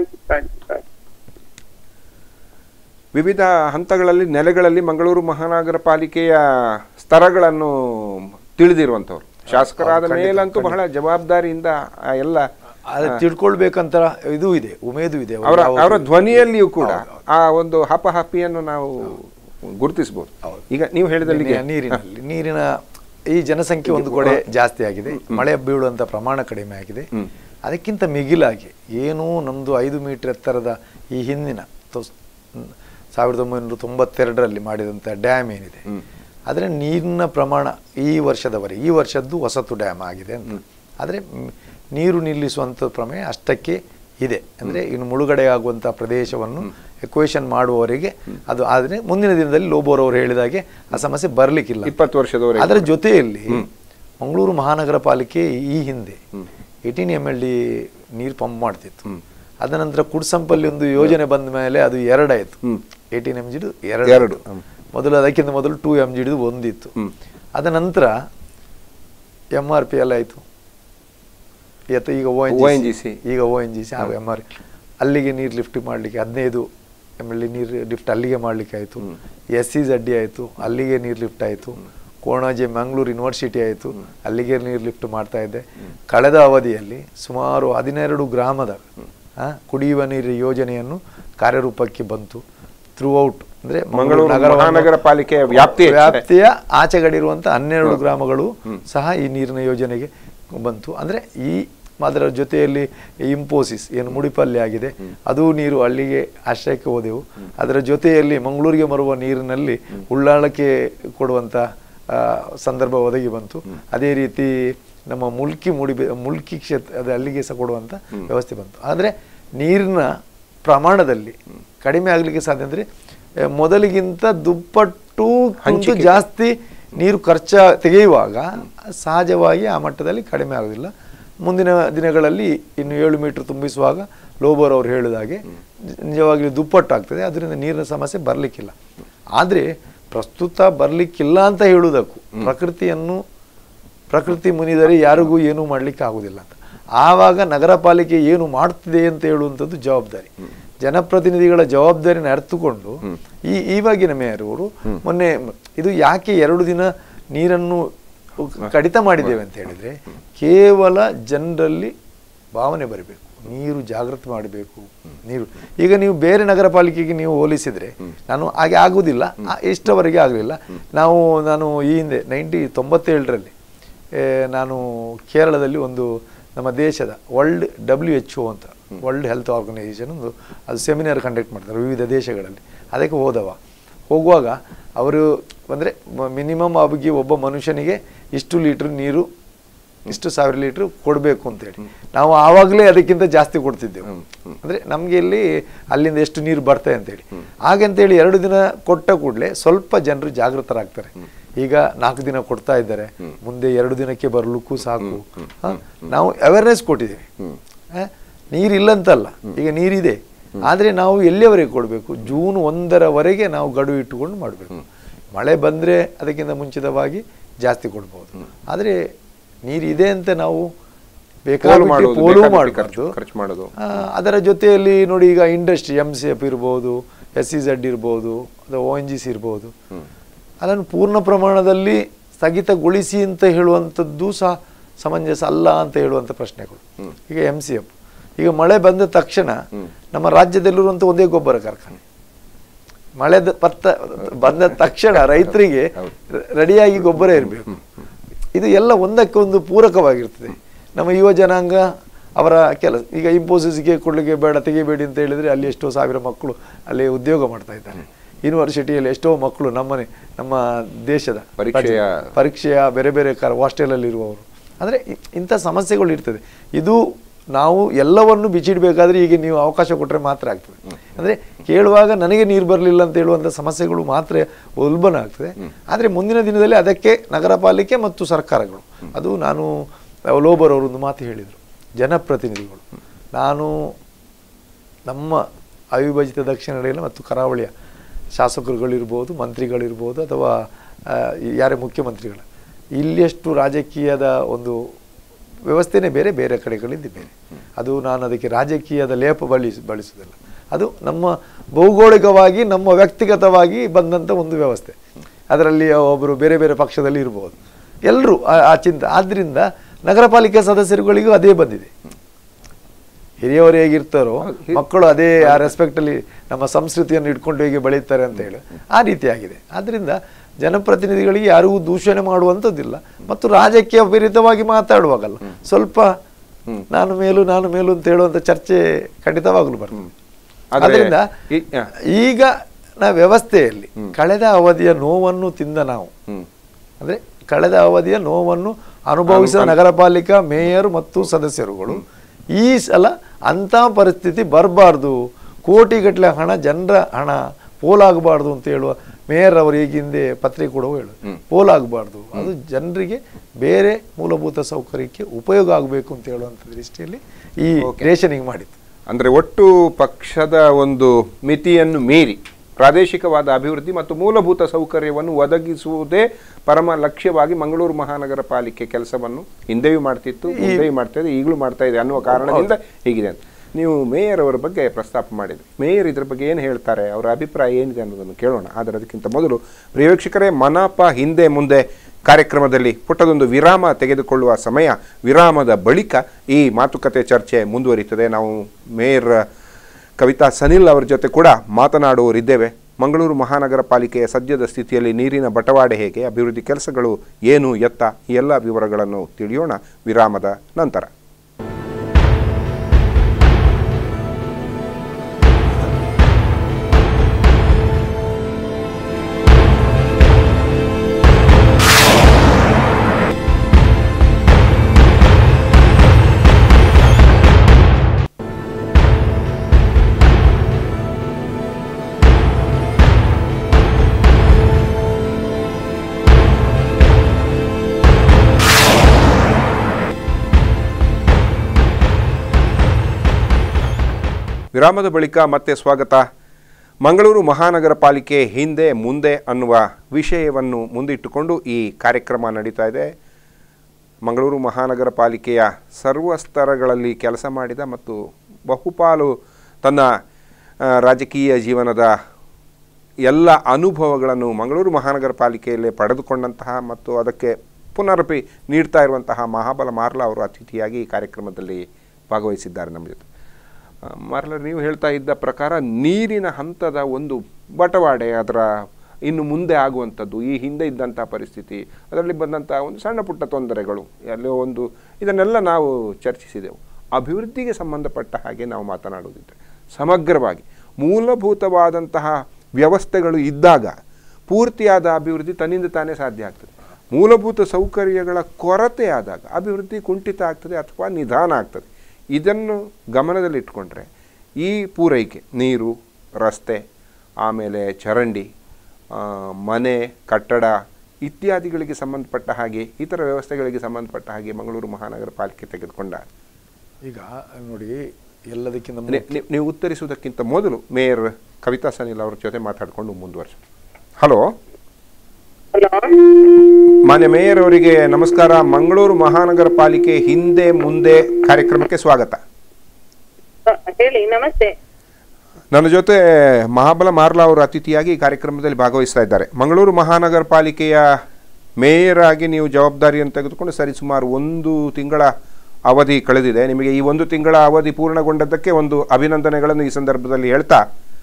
[SPEAKER 1] ವಿವಿಧ ಹಂತಗಳಲ್ಲಿ, ನೆಲೆಗಳಲ್ಲಿ ಮಂಗಳೂರು ಮಹಾನಗರ ಪಾಲಿಕೆಯ ಸ್ತರಗಳನ್ನು ತಿಳಿದಿರುವಂಥವ್ರು, ಶಾಸಕರಾದ ಮೇಲಂತೂ ಬಹಳ ಜವಾಬ್ದಾರಿಯಿಂದ ಎಲ್ಲ
[SPEAKER 2] ತಿಳ್ಕೊಳ್ಬೇಕಂತ ಇದು ಇದೆ, ಉಮೇದು ಇದೆ.
[SPEAKER 1] ಅವರ ಅವರ ಧ್ವನಿಯಲ್ಲಿಯೂ ಕೂಡ ಆ ಒಂದು ಹಪಹಪಿಯನ್ನು ನಾವು ಗುರುತಿಸಬಹುದು. ಈಗ ನೀವು ಹೇಳಿದಲ್ಲಿ
[SPEAKER 2] ನೀರಿನಲ್ಲಿ ನೀರಿನ ಈ ಜನಸಂಖ್ಯೆ ಒಂದು ಕಡೆ ಜಾಸ್ತಿ ಆಗಿದೆ, ಮಳೆ ಬೀಳುವಂತ ಪ್ರಮಾಣ ಕಡಿಮೆ ಆಗಿದೆ. ಅದಕ್ಕಿಂತ ಮಿಗಿಲಾಗಿ ಏನು ನಮ್ದು ಐದು ಮೀಟರ್ ಎತ್ತರದ ಈ ಹಿಂದಿನ ಸಾವಿರದ ಒಂಬೈನೂರ ತೊಂಬತ್ತೆರಡರಲ್ಲಿ ಮಾಡಿದಂಥ ಡ್ಯಾಮ್ ಏನಿದೆ, ಆದರೆ ನೀರಿನ ಪ್ರಮಾಣ ಈ ವರ್ಷದವರೆಗೆ, ಈ ವರ್ಷದ್ದು ಹೊಸತು ಡ್ಯಾಮ್ ಆಗಿದೆ ಅಂತ, ಆದರೆ ನೀರು ನಿಲ್ಲಿಸುವಂಥ ಪ್ರಮೇಯ ಅಷ್ಟಕ್ಕೆ ಇದೆ. ಅಂದರೆ ಇನ್ನು ಮುಳುಗಡೆ ಆಗುವಂಥ ಪ್ರದೇಶವನ್ನು ಎಕ್ವೇಷನ್ ಮಾಡುವವರೆಗೆ ಅದು. ಆದರೆ ಮುಂದಿನ ದಿನದಲ್ಲಿ ಲೋಬೋರ್ ಅವರು ಹೇಳಿದಾಗೆ ಆ ಸಮಸ್ಯೆ ಬರಲಿಕ್ಕಿಲ್ಲ
[SPEAKER 1] ಇಪ್ಪತ್ತು ವರ್ಷದವರೆಗೆ.
[SPEAKER 2] ಅದರ ಜೊತೆಯಲ್ಲಿ ಮಂಗಳೂರು ಮಹಾನಗರ ಪಾಲಿಕೆ ಈ ಹಿಂದೆ ಏಟೀನ್ ಎಮ್ ಎಲ್ ಡಿ ನೀರು ಪಂಪ್ ಮಾಡ್ತಿತ್ತು. ಅದ ನಂತರ ಕುಡ್ಸಂಪಲ್ಲಿ ಒಂದು ಯೋಜನೆ ಬಂದ ಮೇಲೆ ಅದು ಎರಡಾಯಿತು. ಏಟೀನ್ ಎಮ್ ಜಿಡು ಎರಡು ಎರಡು ಮೊದಲು, ಅದಕ್ಕಿಂತ ಮೊದಲು ಟೂ ಎಮ್ ಜಿಡು ಒಂದಿತ್ತು. ಅದ ನಂತರ ಎಮ್ ಆರ್ ಪಿ ಎಲ್ಲ ಆಯಿತು. ಇವತ್ತು ಈಗ ಓ ಎನ್ ಜಿ ಸಿ ಈಗ ಓ ಎನ್ ಜಿ ಸಿ ಹಾಗೂ ಎಮ್ ಆರ್ ಅಲ್ಲಿಗೆ ನೀರು ಲಿಫ್ಟ್ ಮಾಡಲಿಕ್ಕೆ ಹದಿನೈದು ಎಮ್ ಎಲ್ ಡಿ ನೀರು ಲಿಫ್ಟ್ ಅಲ್ಲಿಗೆ ಮಾಡಲಿಕ್ಕೆ ಆಯಿತು. ಎಸ್ ಸಿ ಜಡ್ಡಿ ಆಯಿತು, ಅಲ್ಲಿಗೆ ನೀರು ಲಿಫ್ಟ್ ಆಯಿತು. ಕೋಣಾಜೆ ಮಂಗಳೂರು ಯೂನಿವರ್ಸಿಟಿ ಆಯಿತು, ಅಲ್ಲಿಗೆ ನೀರು ಲಿಫ್ಟ್ ಮಾಡ್ತಾ ಇದ್ದೆ. ಕಳೆದ ಅವಧಿಯಲ್ಲಿ ಸುಮಾರು ಹದಿನೆರಡು ಗ್ರಾಮದ ಕುಡಿಯುವ ನೀರು ಯೋಜನೆಯನ್ನು ಕಾರ್ಯರೂಪಕ್ಕೆ ಬಂತು. ಥ್ರೂ ಔಟ್ ಅಂದರೆ
[SPEAKER 1] ಮಂಗಳೂರು ಮಹಾನಗರ ಪಾಲಿಕೆ ವ್ಯಾಪ್ತಿಯ
[SPEAKER 2] ವ್ಯಾಪ್ತಿಯ ಆಚೆಗಡಿರುವಂಥ ಹನ್ನೆರಡು ಗ್ರಾಮಗಳು ಸಹ ಈ ನೀರಿನ ಯೋಜನೆಗೆ ಬಂತು. ಅಂದರೆ ಈ ಅದರ ಜೊತೆಯಲ್ಲಿ ಇಂಪೋಸಿಸ್ ಏನು ಮುಡಿಪಲ್ಲಿ ಆಗಿದೆ, ಅದು ನೀರು ಅಲ್ಲಿಗೆ ಆಶ್ರಯಕ್ಕೆ ಹೋದೆವು. ಅದರ ಜೊತೆಯಲ್ಲಿ ಮಂಗಳೂರಿಗೆ ಬರುವ ನೀರಿನಲ್ಲಿ ಉಳ್ಳಾಳಕ್ಕೆ ಕೊಡುವಂಥ ಸಂದರ್ಭ ಒದಗಿ ಬಂತು. ಅದೇ ರೀತಿ ನಮ್ಮ ಮುಲ್ಕಿ ಮುಡಿ ಮುಲ್ಕಿ ಕ್ಷೇತ್ರ ಅದು ಅಲ್ಲಿಗೆ ಸಹ ಕೊಡುವಂಥ ವ್ಯವಸ್ಥೆ ಬಂತು. ಆದರೆ ನೀರಿನ ಪ್ರಮಾಣದಲ್ಲಿ ಕಡಿಮೆ ಆಗಲಿಕ್ಕೆ ಸಾಧ್ಯ ಅಂದರೆ ಮೊದಲಿಗಿಂತ ದುಪ್ಪಟ್ಟು ಹಂಚು ಜಾಸ್ತಿ ನೀರು ಖರ್ಚ ತೆಗೆಯುವಾಗ ಸಹಜವಾಗಿ ಆ ಮಟ್ಟದಲ್ಲಿ ಕಡಿಮೆ ಆಗೋದಿಲ್ಲ. ಮುಂದಿನ ದಿನಗಳಲ್ಲಿ ಇನ್ನು ಏಳು ಮೀಟರ್ ತುಂಬಿಸುವಾಗ ಲೋಬೋರ್ ಅವರು ಹೇಳಿದಾಗೆ ನಿಜವಾಗಿಯೂ ದುಪ್ಪಟ್ಟು ಆಗ್ತದೆ. ಅದರಿಂದ ನೀರಿನ ಸಮಸ್ಯೆ ಬರಲಿಕ್ಕಿಲ್ಲ. ಆದರೆ ಪ್ರಸ್ತುತ ಬರಲಿಕ್ಕಿಲ್ಲ ಅಂತ ಹೇಳುವುದಕ್ಕೂ ಪ್ರಕೃತಿಯನ್ನು ಪ್ರಕೃತಿ ಮುನಿದರೆ ಯಾರಿಗೂ ಏನೂ ಮಾಡಲಿಕ್ಕೆ ಆಗೋದಿಲ್ಲ ಅಂತ. ಆವಾಗ ನಗರ ಪಾಲಿಕೆ ಏನು ಮಾಡ್ತಿದೆ ಅಂತ ಹೇಳುವಂಥದ್ದು ಜವಾಬ್ದಾರಿ. ಜನಪ್ರತಿನಿಧಿಗಳ ಜವಾಬ್ದಾರಿನ ಅರ್ಥಕೊಂಡು ಈ ಈವಾಗಿನ ಮೇಯರ್ ಅವರು ಮೊನ್ನೆ ಇದು ಯಾಕೆ ಎರಡು ದಿನ ನೀರನ್ನು ಕಡಿತ ಮಾಡಿದ್ದೇವೆ ಅಂತ ಹೇಳಿದ್ರೆ, ಕೇವಲ ಜನರಲ್ಲಿ ಭಾವನೆ ಬರಬೇಕು, ನೀರು ಜಾಗೃತಿ ಮಾಡಬೇಕು. ನೀರು ಈಗ ನೀವು ಬೇರೆ ನಗರ ಪಾಲಿಕೆಗೆ ನೀವು ಹೋಲಿಸಿದ್ರೆ ನಾನು ಹಾಗೆ ಆಗುವುದಿಲ್ಲ, ಇಷ್ಟವರೆಗೆ ಆಗಲಿಲ್ಲ. ನಾವು ನಾನು ಈ ಹಿಂದೆ ನೈಂಟಿ ತೊಂಬತ್ತೇಳರಲ್ಲಿ ನಾನು ಕೇರಳದಲ್ಲಿ ಒಂದು ನಮ್ಮ ದೇಶದ ವರ್ಲ್ಡ್ ಡಬ್ಲ್ಯೂ ಎಚ್ ಒ ಅಂತ ವರ್ಲ್ಡ್ ಹೆಲ್ತ್ ಆರ್ಗನೈಸೇಷನ್ ಒಂದು ಅದು ಸೆಮಿನಾರ್ ಕಂಡಕ್ಟ್ ಮಾಡ್ತಾರೆ ವಿವಿಧ ದೇಶಗಳಲ್ಲಿ. ಅದಕ್ಕೆ ಹೋದವ ಹೋಗುವಾಗ ಅವರು ಅಂದರೆ ಮಿನಿಮಮ್ ಅವರಿಗೆ ಒಬ್ಬ ಮನುಷ್ಯನಿಗೆ ಇಷ್ಟು ಲೀಟ್ರ್ ನೀರು ಇಷ್ಟು ಸಾವಿರ ಲೀಟ್ರ್ ಕೊಡಬೇಕು ಅಂತೇಳಿ ನಾವು ಆವಾಗಲೇ ಅದಕ್ಕಿಂತ ಜಾಸ್ತಿ ಕೊಡ್ತಿದ್ದೆವು. ಅಂದರೆ ನಮಗೆ ಇಲ್ಲಿ ಅಲ್ಲಿಂದ ಎಷ್ಟು ನೀರು ಬರ್ತದೆ ಅಂತೇಳಿ. ಹಾಗಂತೇಳಿ ಎರಡು ದಿನ ಕೊಟ್ಟ ಕೂಡಲೇ ಸ್ವಲ್ಪ ಜನರು ಜಾಗೃತರಾಗ್ತಾರೆ. ಈಗ ನಾಲ್ಕು ದಿನ ಕೊಡ್ತಾ ಇದ್ದಾರೆ, ಮುಂದೆ ಎರಡು ದಿನಕ್ಕೆ ಬರಲಿಕ್ಕೂ ಸಾಕು. ನಾವು ಅವೇರ್ನೆಸ್ ಕೊಟ್ಟಿದ್ದೇವೆ. ನೀರಿಲ್ಲಂತಲ್ಲ, ಈಗ ನೀರಿದೆ, ಆದರೆ ನಾವು ಎಲ್ಲಿಯವರೆಗೆ ಕೊಡಬೇಕು? ಜೂನ್ ಒಂದರವರೆಗೆ ನಾವು ಗಡುವು ಇಟ್ಟುಕೊಂಡು ಮಾಡಬೇಕು. ಮಳೆ ಬಂದರೆ ಅದಕ್ಕಿಂತ ಮುಂಚಿತವಾಗಿ ಜಾಸ್ತಿ ಕೊಡ್ಬೋದು. ಆದರೆ ನೀರಿದೆ ಅಂತ ನಾವು ಬೇಕಾಗಿ ಪೋಲು ಮಾಡಬಾರ್ದು. ಅದರ ಜೊತೆಯಲ್ಲಿ ನೋಡಿ, ಈಗ ಇಂಡಸ್ಟ್ರಿ ಎಮ್ ಸಿ ಎಫ್ ಇರ್ಬೋದು, ಎಸ್ ಸಿ ಝಡ್ ಇರ್ಬೋದು, ಅಥವಾ ಓ ಎನ್ ಜಿ ಸಿ ಇರ್ಬೋದು, ಅದನ್ನು ಪೂರ್ಣ ಪ್ರಮಾಣದಲ್ಲಿ ಸ್ಥಗಿತಗೊಳಿಸಿ ಅಂತ ಹೇಳುವಂಥದ್ದು ಸಹ ಸಮಂಜಸ ಅಲ್ಲ ಅಂತ ಹೇಳುವಂಥ ಪ್ರಶ್ನೆಗಳು. ಈಗ ಎಮ್ ಸಿ ಎಫ್ ಈಗ ಮಳೆ ಬಂದ ತಕ್ಷಣ ನಮ್ಮ ರಾಜ್ಯದಲ್ಲಿರುವಂಥ ಒಂದೇ ಗೊಬ್ಬರ ಕಾರ್ಖಾನೆ ಮಳೆ ಪತ್ತ ಬಂದ ತಕ್ಷಣ ರೈತರಿಗೆ ರೆಡಿಯಾಗಿ ಗೊಬ್ಬರ ಇರಬೇಕು. ಇದು ಎಲ್ಲ ಒಂದಕ್ಕೆ ಒಂದು ಪೂರಕವಾಗಿರ್ತದೆ. ನಮ್ಮ ಯುವ ಜನಾಂಗ ಅವರ ಕೆಲಸ ಈಗ ಇಂಪೋಸಿಸ್ಗೆ ಕೊಡಲಿಕ್ಕೆ ಬೇಡ, ತೆಗಿಬೇಡಿ ಅಂತ ಹೇಳಿದರೆ ಅಲ್ಲಿ ಎಷ್ಟೋ ಸಾವಿರ ಮಕ್ಕಳು ಅಲ್ಲಿ ಉದ್ಯೋಗ ಮಾಡ್ತಾ ಇದ್ದಾರೆ. ಯೂನಿವರ್ಸಿಟಿಯಲ್ಲಿ ಎಷ್ಟೋ ಮಕ್ಕಳು ನಮ್ಮನೆ ನಮ್ಮ ದೇಶದ ಪರೀಕ್ಷೆಯ ಪರೀಕ್ಷೆಯ ಬೇರೆ ಬೇರೆ ಕ ಹಾಸ್ಟೆಲಲ್ಲಿರುವವರು. ಅಂದರೆ ಇಂಥ ಸಮಸ್ಯೆಗಳು ಇರ್ತದೆ. ಇದು ನಾವು ಎಲ್ಲವನ್ನು ಬಿಚ್ಚಿಡಬೇಕಾದ್ರೆ ಈಗ ನೀವು ಅವಕಾಶ ಕೊಟ್ಟರೆ ಮಾತ್ರ ಆಗ್ತದೆ. ಅಂದರೆ ಕೇಳುವಾಗ ನನಗೆ ನೀರು ಬರಲಿಲ್ಲ ಅಂತ ಹೇಳುವಂಥ ಸಮಸ್ಯೆಗಳು ಮಾತ್ರ ಉಲ್ಬಣ ಆಗ್ತದೆ. ಆದರೆ ಮುಂದಿನ ದಿನದಲ್ಲಿ ಅದಕ್ಕೆ ನಗರ ಪಾಲಿಕೆ ಮತ್ತು ಸರ್ಕಾರಗಳು, ಅದು ನಾನು ಲೋಬರ್ ಅವರೊಂದು ಮಾತು ಹೇಳಿದರು, ಜನಪ್ರತಿನಿಧಿಗಳು, ನಾನು ನಮ್ಮ ಅವಿಭಜಿತ ದಕ್ಷಿಣ ಕನ್ನಡ ಮತ್ತು ಕರಾವಳಿಯ ಶಾಸಕರುಗಳಿರ್ಬೋದು, ಮಂತ್ರಿಗಳಿರ್ಬೋದು, ಅಥವಾ ಯಾರೇ ಮುಖ್ಯಮಂತ್ರಿಗಳು, ಇಲ್ಲಿಯಷ್ಟು ರಾಜಕೀಯದ ಒಂದು ವ್ಯವಸ್ಥೆನೇ ಬೇರೆ, ಬೇರೆ ಕಡೆಗಳಿಂದ ಬೇರೆ. ಅದು ನಾನು ಅದಕ್ಕೆ ರಾಜಕೀಯದ ಲೇಪ ಬಳಸಿ ಬಳಸೋದಿಲ್ಲ. ಅದು ನಮ್ಮ ಭೌಗೋಳಿಕವಾಗಿ ನಮ್ಮ ವ್ಯಕ್ತಿಗತವಾಗಿ ಬಂದಂಥ ಒಂದು ವ್ಯವಸ್ಥೆ. ಅದರಲ್ಲಿ ಒಬ್ಬರು ಬೇರೆ ಬೇರೆ ಪಕ್ಷದಲ್ಲಿ ಇರ್ಬೋದು, ಎಲ್ಲರೂ ಆ ಚಿಂತೆ. ಆದ್ದರಿಂದ ನಗರ ಪಾಲಿಕೆ ಸದಸ್ಯರುಗಳಿಗೂ ಅದೇ ಬಂದಿದೆ. ಹಿರಿಯವರು ಹೇಗಿರ್ತಾರೋ ಮಕ್ಕಳು ಅದೇ ಆ ರೆಸ್ಪೆಕ್ಟಲ್ಲಿ ನಮ್ಮ ಸಂಸ್ಕೃತಿಯನ್ನು ಇಟ್ಕೊಂಡು ಹೇಗೆ ಬೆಳೀತಾರೆ ಅಂತ ಹೇಳಿ ಆ ರೀತಿಯಾಗಿದೆ. ಆದ್ದರಿಂದ ಜನಪ್ರತಿನಿಧಿಗಳಿಗೆ ಯಾರಿಗೂ ದೂಷಣೆ ಮಾಡುವಂಥದ್ದಿಲ್ಲ, ಮತ್ತು ರಾಜಕೀಯ ವಿರುದ್ಧವಾಗಿ ಮಾತಾಡುವಾಗಲ್ಲ ಸ್ವಲ್ಪ ನಾನು ಮೇಲು ನಾನು ಮೇಲು ಅಂತ ಹೇಳುವಂಥ ಚರ್ಚೆ ಖಂಡಿತವಾಗಲೂ ಬರ್ತದೆ. ಅದರಿಂದ ಈಗ ನಾವು ವ್ಯವಸ್ಥೆಯಲ್ಲಿ ಕಳೆದ ಅವಧಿಯ ನೋವನ್ನು ತಿಂದ ನಾವು, ಅಂದರೆ ಕಳೆದ ಅವಧಿಯ ನೋವನ್ನು ಅನುಭವಿಸಿದ ನಗರ ಪಾಲಿಕಾ ಮೇಯರ್ ಮತ್ತು ಸದಸ್ಯರುಗಳು ಈ ಸಲ ಅಂಥ ಪರಿಸ್ಥಿತಿ ಬರಬಾರ್ದು, ಕೋಟಿಗಟ್ಟಲೆ ಹಣ ಜನರ ಹಣ ಪೋಲಾಗಬಾರ್ದು ಅಂತ ಹೇಳುವ ಮೇಯರ್ ಅವರು ಈಗ ಹಿಂದೆ ಪತ್ರಿಕೆ ಕೂಡ ಹೇಳು, ಪೋಲಾಗಬಾರ್ದು, ಅದು ಜನರಿಗೆ ಬೇರೆ ಮೂಲಭೂತ ಸೌಕರ್ಯಕ್ಕೆ ಉಪಯೋಗ ಆಗಬೇಕು ಅಂತ ಹೇಳುವಂಥ ದೃಷ್ಟಿಯಲ್ಲಿ ಈ ರೇಷನಿಂಗ್ ಮಾಡಿತ್ತು.
[SPEAKER 1] ಅಂದರೆ ಒಟ್ಟು ಪಕ್ಷದ ಒಂದು ಮಿತಿಯನ್ನು ಮೀರಿ ಪ್ರಾದೇಶಿಕವಾದ ಅಭಿವೃದ್ಧಿ ಮತ್ತು ಮೂಲಭೂತ ಸೌಕರ್ಯವನ್ನು ಒದಗಿಸುವುದೇ ಪರಮ ಲಕ್ಷ್ಯವಾಗಿ ಮಂಗಳೂರು ಮಹಾನಗರ ಪಾಲಿಕೆ ಕೆಲಸವನ್ನು ಹಿಂದೆಯೂ ಮಾಡ್ತಿತ್ತು, ಮುಂದೆಯೂ ಮಾಡ್ತಾ ಇದೆ, ಈಗಲೂ ಮಾಡ್ತಾ ಇದೆ ಅನ್ನುವ ಕಾರಣದಿಂದ ಹೀಗಿದೆ ಅಂತ. ನೀವು ಮೇಯರ್ ಅವರ ಬಗ್ಗೆ ಪ್ರಸ್ತಾಪ ಮಾಡಿದ್ರಿ. ಮೇಯರ್ ಇದ್ರ ಬಗ್ಗೆ ಏನು ಹೇಳ್ತಾರೆ, ಅವರ ಅಭಿಪ್ರಾಯ ಏನಿದೆ ಅನ್ನೋದನ್ನು ಕೇಳೋಣ. ಆದರೆ ಅದಕ್ಕಿಂತ ಮೊದಲು ಪ್ರಿಯ ವೀಕ್ಷಕರೇ, ಮನಾಪ ಹಿಂದೆ ಮುಂದೆ ಕಾರ್ಯಕ್ರಮದಲ್ಲಿ ಪುಟ್ಟದೊಂದು ವಿರಾಮ ತೆಗೆದುಕೊಳ್ಳುವ ಸಮಯ. ವಿರಾಮದ ಬಳಿಕ ಈ ಮಾತುಕತೆ ಚರ್ಚೆ ಮುಂದುವರಿಯುತ್ತದೆ. ನಾವು ಮೇಯರ್ ಕವಿತಾ ಸನಿಲ್ ಅವರ ಜೊತೆ ಕೂಡ ಮಾತನಾಡುವರಿದ್ದೇವೆ. ಮಂಗಳೂರು ಮಹಾನಗರ ಪಾಲಿಕೆಯ ಸದ್ಯದ ಸ್ಥಿತಿಯಲ್ಲಿ ನೀರಿನ ಬಟವಾಡೆ ಹೇಗೆ, ಅಭಿವೃದ್ಧಿ ಕೆಲಸಗಳು ಏನು ಎತ್ತ, ಈ ಎಲ್ಲ ವಿವರಗಳನ್ನು ತಿಳಿಯೋಣ ವಿರಾಮದ ನಂತರ. ವಿರಾಮದ ಬಳಿಕ ಮತ್ತೆ ಸ್ವಾಗತ. ಮಂಗಳೂರು ಮಹಾನಗರ ಪಾಲಿಕೆ ಹಿಂದೆ ಮುಂದೆ ಅನ್ನುವ ವಿಷಯವನ್ನು ಮುಂದಿಟ್ಟುಕೊಂಡು ಈ ಕಾರ್ಯಕ್ರಮ ನಡೀತಾ ಇದೆ. ಮಂಗಳೂರು ಮಹಾನಗರ ಪಾಲಿಕೆಯ ಸರ್ವ ಸ್ತರಗಳಲ್ಲಿ ಕೆಲಸ ಮಾಡಿದ ಮತ್ತು ಬಹುಪಾಲು ತನ್ನ ರಾಜಕೀಯ ಜೀವನದ ಎಲ್ಲ ಅನುಭವಗಳನ್ನು ಮಂಗಳೂರು ಮಹಾನಗರ ಪಾಲಿಕೆಯಲ್ಲೇ ಪಡೆದುಕೊಂಡಂತಹ ಮತ್ತು ಅದಕ್ಕೆ ಪುನರಪಿ ನೀಡ್ತಾ ಇರುವಂತಹ ಮಹಾಬಲ ಮಾರ್ಲ ಅವರು ಅತಿಥಿಯಾಗಿ ಈ ಕಾರ್ಯಕ್ರಮದಲ್ಲಿ ಭಾಗವಹಿಸಿದ್ದಾರೆ ನಮ್ಮ ಜೊತೆ. ಮಾರ್ಲ, ನೀವು ಹೇಳ್ತಾ ಇದ್ದ ಪ್ರಕಾರ ನೀರಿನ ಹಂತದ ಒಂದು ಬಟವಾಡೆ, ಅದರ ಇನ್ನು ಮುಂದೆ ಆಗುವಂಥದ್ದು, ಈ ಹಿಂದೆ ಇದ್ದಂಥ ಪರಿಸ್ಥಿತಿ, ಅದರಲ್ಲಿ ಬಂದಂಥ ಒಂದು ಸಣ್ಣ ಪುಟ್ಟ ತೊಂದರೆಗಳು, ಎಲ್ಲೋ ಒಂದು ಇದನ್ನೆಲ್ಲ ನಾವು ಚರ್ಚಿಸಿದೆವು. ಅಭಿವೃದ್ಧಿಗೆ ಸಂಬಂಧಪಟ್ಟ ಹಾಗೆ ನಾವು ಮಾತನಾಡುವುದಿದ್ರೆ ಸಮಗ್ರವಾಗಿ ಮೂಲಭೂತವಾದಂತಹ ವ್ಯವಸ್ಥೆಗಳು ಇದ್ದಾಗ ಪೂರ್ತಿಯಾದ ಅಭಿವೃದ್ಧಿ ತನ್ನಿಂದ ತಾನೇ ಸಾಧ್ಯ ಆಗ್ತದೆ. ಮೂಲಭೂತ ಸೌಕರ್ಯಗಳ ಕೊರತೆ ಆದಾಗ ಅಭಿವೃದ್ಧಿ ಕುಂಠಿತ ಆಗ್ತದೆ ಅಥವಾ ನಿಧಾನ ಆಗ್ತದೆ. ಇದನ್ನು ಗಮನದಲ್ಲಿಟ್ಕೊಂಡ್ರೆ ಈ ಪೂರೈಕೆ, ನೀರು, ರಸ್ತೆ, ಆಮೇಲೆ ಚರಂಡಿ, ಮನೆ, ಕಟ್ಟಡ ಇತ್ಯಾದಿಗಳಿಗೆ ಸಂಬಂಧಪಟ್ಟ ಹಾಗೆ ಇತರ ವ್ಯವಸ್ಥೆಗಳಿಗೆ ಸಂಬಂಧಪಟ್ಟ ಹಾಗೆ ಮಂಗಳೂರು ಮಹಾನಗರ ಪಾಲಿಕೆ ತೆಗೆದುಕೊಂಡ.
[SPEAKER 2] ಈಗ ನೋಡಿ, ಎಲ್ಲದಕ್ಕಿಂತ
[SPEAKER 1] ನೀವು ಉತ್ತರಿಸುವುದಕ್ಕಿಂತ ಮೊದಲು ಮೇಯರ್ ಕವಿತಾ ಸನಿಲ್ ಅವ್ರ ಜೊತೆ ಮಾತಾಡಿಕೊಂಡು ಮುಂದುವರ್ಸ. ಹಲೋ, ಮಾನ್ಯ ಮೇಯರ್ ಅವರಿಗೆ ನಮಸ್ಕಾರ. ಮಂಗಳೂರು ಮಹಾನಗರ ಪಾಲಿಕೆ ಹಿಂದೆ ಮುಂದೆ ಕಾರ್ಯಕ್ರಮಕ್ಕೆ ಸ್ವಾಗತ.
[SPEAKER 4] ಹೇಳಿ. ನಮಸ್ತೆ.
[SPEAKER 1] ನನ್ನ ಜೊತೆ ಮಹಾಬಲ ಮಾರ್ಲಾ ಅವರು ಅತಿಥಿಯಾಗಿ ಈ ಕಾರ್ಯಕ್ರಮದಲ್ಲಿ ಭಾಗವಹಿಸ್ತಾ ಇದ್ದಾರೆ. ಮಂಗಳೂರು ಮಹಾನಗರ ಪಾಲಿಕೆಯ ಮೇಯರ್ ಆಗಿ ನೀವು ಜವಾಬ್ದಾರಿಯನ್ನು ತೆಗೆದುಕೊಂಡು ಸರಿಸುಮಾರು ಒಂದು ತಿಂಗಳ ಅವಧಿ ಕಳೆದಿದೆ. ನಿಮಗೆ ಈ ಒಂದು ತಿಂಗಳ ಅವಧಿ ಪೂರ್ಣಗೊಂಡದ್ದಕ್ಕೆ ಒಂದು ಅಭಿನಂದನೆಗಳನ್ನು ಈ ಸಂದರ್ಭದಲ್ಲಿ ಹೇಳ್ತಾ,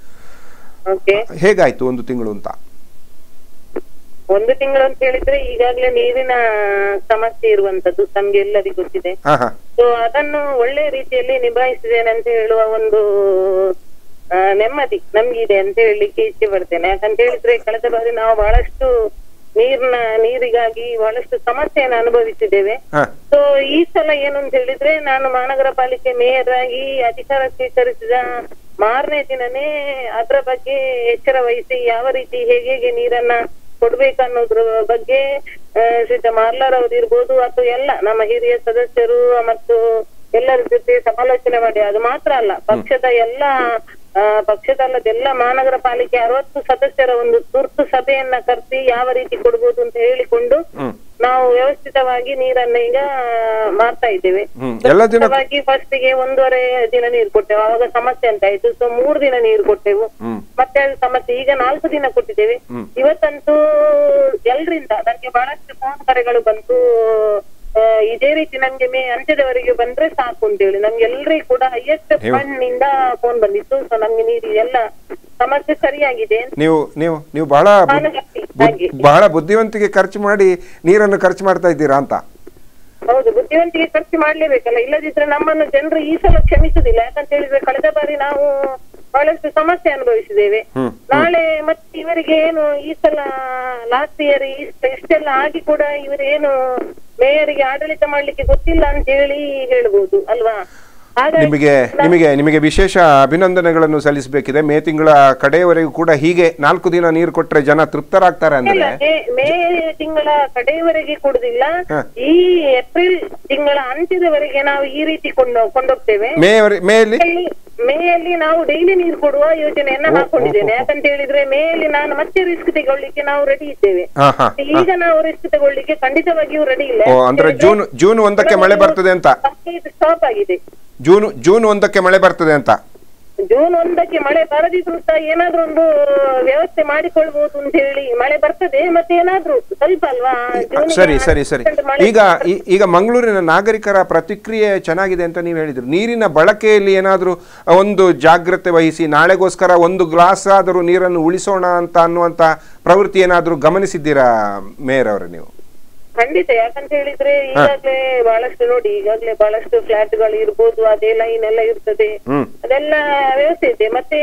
[SPEAKER 1] ಹೇಗಾಯ್ತು ಒಂದು ತಿಂಗಳು ಅಂತ?
[SPEAKER 4] ಒಂದು ತಿಂಗಳು ಅಂತ ಹೇಳಿದ್ರೆ ಈಗಾಗಲೇ ನೀರಿನ ಸಮಸ್ಯೆ ಇರುವಂತದ್ದು ನಮ್ಗೆ ಎಲ್ಲರಿಗೂ ಗೊತ್ತಿದೆ. ಸೊ ಅದನ್ನು ಒಳ್ಳೆ ರೀತಿಯಲ್ಲಿ ನಿಭಾಯಿಸಿದ್ದೇನೆ ಅಂತ ಹೇಳುವ ಒಂದು ನೆಮ್ಮದಿ ನಮ್ಗಿದೆ ಅಂತ ಹೇಳಲಿಕ್ಕೆ ಇಚ್ಛೆ ಪಡ್ತೇನೆ. ಯಾಕಂತ ಹೇಳಿದ್ರೆ ಕಳೆದ ಬಾರಿ ನಾವು ಬಹಳಷ್ಟು ನೀರಿನ ನೀರಿಗಾಗಿ ಬಹಳಷ್ಟು ಸಮಸ್ಯೆಯನ್ನು ಅನುಭವಿಸಿದ್ದೇವೆ. ಸೊ ಈ ಸಲ ಏನು ಅಂತ ಹೇಳಿದ್ರೆ, ನಾನು ಮಹಾನಗರ ಪಾಲಿಕೆ ಮೇಯರ್ ಆಗಿ ಅಧಿಕಾರ ಸ್ವೀಕರಿಸಿದ ಮಾರನೇ ದಿನನೇ ಅದರ ಬಗ್ಗೆ ಎಚ್ಚರ ವಹಿಸಿ ಯಾವ ರೀತಿ ಹೇಗೆ ಹೇಗೆ ನೀರನ್ನ ಕೊಡ್ಬೇಕನ್ನೋದ್ರ ಬಗ್ಗೆ ಶ್ರೀತ ಮಾರ್ಲಾರವ್ರು ಇರ್ಬೋದು ಅಥವಾ ಎಲ್ಲ ನಮ್ಮ ಹಿರಿಯ ಸದಸ್ಯರು ಮತ್ತು ಎಲ್ಲರ ಜೊತೆ ಸಮಾಲೋಚನೆ ಮಾಡಿ, ಅದು ಮಾತ್ರ ಅಲ್ಲ ಪಕ್ಷದ ಎಲ್ಲ ಪಕ್ಷದಲ್ಲದ ಎಲ್ಲ ಮಹಾನಗರ ಪಾಲಿಕೆ ಅರವತ್ತು ಸದಸ್ಯರ ಒಂದು ತುರ್ತು ಸಭೆಯನ್ನ ಕರೆಸಿ ಯಾವ ರೀತಿ ಕೊಡ್ಬೋದು ಅಂತ ಹೇಳಿಕೊಂಡು ನಾವು ವ್ಯವಸ್ಥಿತವಾಗಿ ನೀರನ್ನ ಈಗ ಮಾಡ್ತಾ ಇದ್ದೇವೆ. ಫಸ್ಟ್ ಗೆ ಒಂದೂವರೆ ದಿನ ನೀರು ಕೊಟ್ಟೆವು, ಅವಾಗ ಸಮಸ್ಯೆ ಅಂತ ಆಯ್ತು. ಸೊ ಮೂರು ದಿನ ನೀರು ಕೊಟ್ಟೆವು, ಮತ್ತೆ ಅದು ಸಮಸ್ಯೆ. ಈಗ ನಾಲ್ಕು ದಿನ ಕೊಟ್ಟಿದ್ದೇವೆ. ಇವತ್ತಂತೂ ಎಲ್ರಿಂದ ನನಗೆ ಬಹಳಷ್ಟು ಫೋನ್ ಕರೆಗಳು ಬಂತು, ಇದೇ ರೀತಿ ನಮ್ಗೆ ಮೇ ಅಂತ್ಯದವರೆಗೆ ಬಂದ್ರೆ ಸಾಕು ಅಂತ ಹೇಳಿ ನಮ್ಗೆ ಎಲ್ರಿಗೂ ಕೂಡ ಹೈಯೆಸ್ಟ್ ಫಂಡ್ ನಿಂದ ಫೋನ್ ಬಂದಿತ್ತು. ಸೊ ನಮ್ಗೆ ನೀರು ಎಲ್ಲ ಸಮಸ್ಯೆ ಸರಿಯಾಗಿದೆ.
[SPEAKER 1] ನೀವು ನೀವು ನೀವು ಬಹಳ ಬಹಳ ಬುದ್ಧಿವಂತಿಗೆ ಖರ್ಚು ಮಾಡಿ ನೀರನ್ನು ಖರ್ಚು ಮಾಡ್ತಾ ಇದ್ದೀರಾ ಅಂತ.
[SPEAKER 4] ಹೌದು, ಬುದ್ಧಿವಂತಿಗೆ ಖರ್ಚು ಮಾಡ್ಲೇಬೇಕಲ್ಲ, ಇಲ್ಲದಿದ್ರೆ ನಮ್ಮನ್ನು ಜನರು ಈ ಸಲ ಕ್ಷಮಿಸುದಿಲ್ಲ. ಯಾಕಂತ ಹೇಳಿದ್ರೆ ಕಳೆದ ಬಾರಿ ನಾವು ಬಹಳಷ್ಟು ಸಮಸ್ಯೆ ಅನುಭವಿಸಿದ್ದೇವೆ. ನಾಳೆ ಮತ್ತೆ ಇವರಿಗೆ ಏನು ಈ ಸಲ ಲಾಸ್ಟ್ ಇಯರ್ ಇಷ್ಟೆಲ್ಲ ಆಗಿ ಕೂಡ ಇವರೇನು ಮೇಯರಿಗೆ ಆಡಳಿತ ಮಾಡ್ಲಿಕ್ಕೆ ಗೊತ್ತಿಲ್ಲ ಅಂತ ಹೇಳಿ ಹೇಳ್ಬೋದು ಅಲ್ವಾ.
[SPEAKER 1] ನಿಮಗೆ ನಿಮಗೆ ನಿಮಗೆ ವಿಶೇಷ ಅಭಿನಂದನೆಗಳನ್ನು ಸಲ್ಲಿಸಬೇಕಿದೆ. ಮೇ ತಿಂಗಳ ಕಡೆಯವರೆಗೂ ಕೂಡ ಹೀಗೆ ನಾಲ್ಕು ದಿನ ನೀರು ಕೊಟ್ರೆ ಜನ ತೃಪ್ತರಾಗ್ತಾರೆ ಅಂದ್ರೆ.
[SPEAKER 4] ಮೇ ತಿಂಗಳ ಕಡೆಯವರೆಗೆ ಕೊಡುದಿಲ್ಲ, ಈ ಏಪ್ರಿಲ್ ತಿಂಗಳ ಅಂತ್ಯದವರೆಗೆ ನಾವು ಈ ರೀತಿ ಕೊಂಡು ಕೊಂಡೋಗ್ತೇವೆ.
[SPEAKER 1] ಮೇ ಮೇಯಲ್ಲಿ
[SPEAKER 4] ಮೇಯಲ್ಲಿ ನಾವು ಡೈಲಿ ನೀರು ಕೊಡುವ ಯೋಜನೆಯನ್ನ ಹಾಕೊಂಡಿದ್ದೇನೆ. ಯಾಕಂತ ಹೇಳಿದ್ರೆ ಮೇಯಲ್ಲಿ ನಾನು ಮತ್ತೆ ರಿಸ್ಕ್ ತಗೊಳ್ಳಿಕ್ಕೆ ನಾವು ರೆಡಿ ಇದ್ದೇವೆ. ಈಗ ನಾವು ರಿಸ್ಕ್ ತಗೊಳ್ಳಿಕ್ಕೆ ಖಂಡಿತವಾಗಿಯೂ ರೆಡಿ ಇಲ್ಲ.
[SPEAKER 1] ಅಂದ್ರೆ ಜೂನ್ ಜೂನ್ ಒಂದಕ್ಕೆ ಮಳೆ ಬರ್ತದೆ ಅಂತ
[SPEAKER 4] ಸ್ಟಾಪ್ ಆಗಿದೆ.
[SPEAKER 1] ಜೂನ್ ಜೂನ್ ಒಂದಕ್ಕೆ ಮಳೆ ಬರ್ತದೆ ಅಂತ
[SPEAKER 4] ಜೂನ್ ಒಂದಕ್ಕೆ ಮಳೆ ಬರದಿದ್ರು ಸಹ ಏನಾದ್ರೂ ಒಂದು ವ್ಯವಸ್ಥೆ ಮಾಡಿಕೊಳ್ಬಹುದು ಅಂತ ಹೇಳಿ. ಮಳೆ ಬರ್ತದೆ ಮತ್ತೆ ಏನಾದ್ರೂ ಸ್ವಲ್ಪ ಅಲ್ವಾ.
[SPEAKER 1] ಸರಿ ಸರಿ ಸರಿ ಈಗ ಈಗ ಮಂಗಳೂರಿನ ನಾಗರಿಕರ ಪ್ರತಿಕ್ರಿಯೆ ಚೆನ್ನಾಗಿದೆ ಅಂತ ನೀವು ಹೇಳಿದ್ರು. ನೀರಿನ ಬಳಕೆಯಲ್ಲಿ ಏನಾದ್ರೂ ಒಂದು ಜಾಗ್ರತೆ ವಹಿಸಿ ನಾಳೆಗೋಸ್ಕರ ಒಂದು ಗ್ಲಾಸ್ ಆದರೂ ನೀರನ್ನು ಉಳಿಸೋಣ ಅಂತ ಅನ್ನುವಂತ ಪ್ರವೃತ್ತಿ ಏನಾದ್ರೂ ಗಮನಿಸಿದ್ದೀರಾ ಮೇಯರ್ ಅವರೇ ನೀವು?
[SPEAKER 4] ಖಂಡಿತ. ಯಾಕಂತ ಹೇಳಿದ್ರೆ ಈಗಾಗ್ಲೇ ಬಹಳಷ್ಟು ನೋಡಿ, ಈಗಾಗ್ಲೇ ಬಹಳಷ್ಟು ಫ್ಲಾಟ್ ಗಳು ಇರ್ಬೋದು, ಅದೇ ಲೈನ್ ಎಲ್ಲ ಇರ್ತದೆ, ಅದೆಲ್ಲ ವ್ಯವಸ್ಥೆ ಇದೆ. ಮತ್ತೆ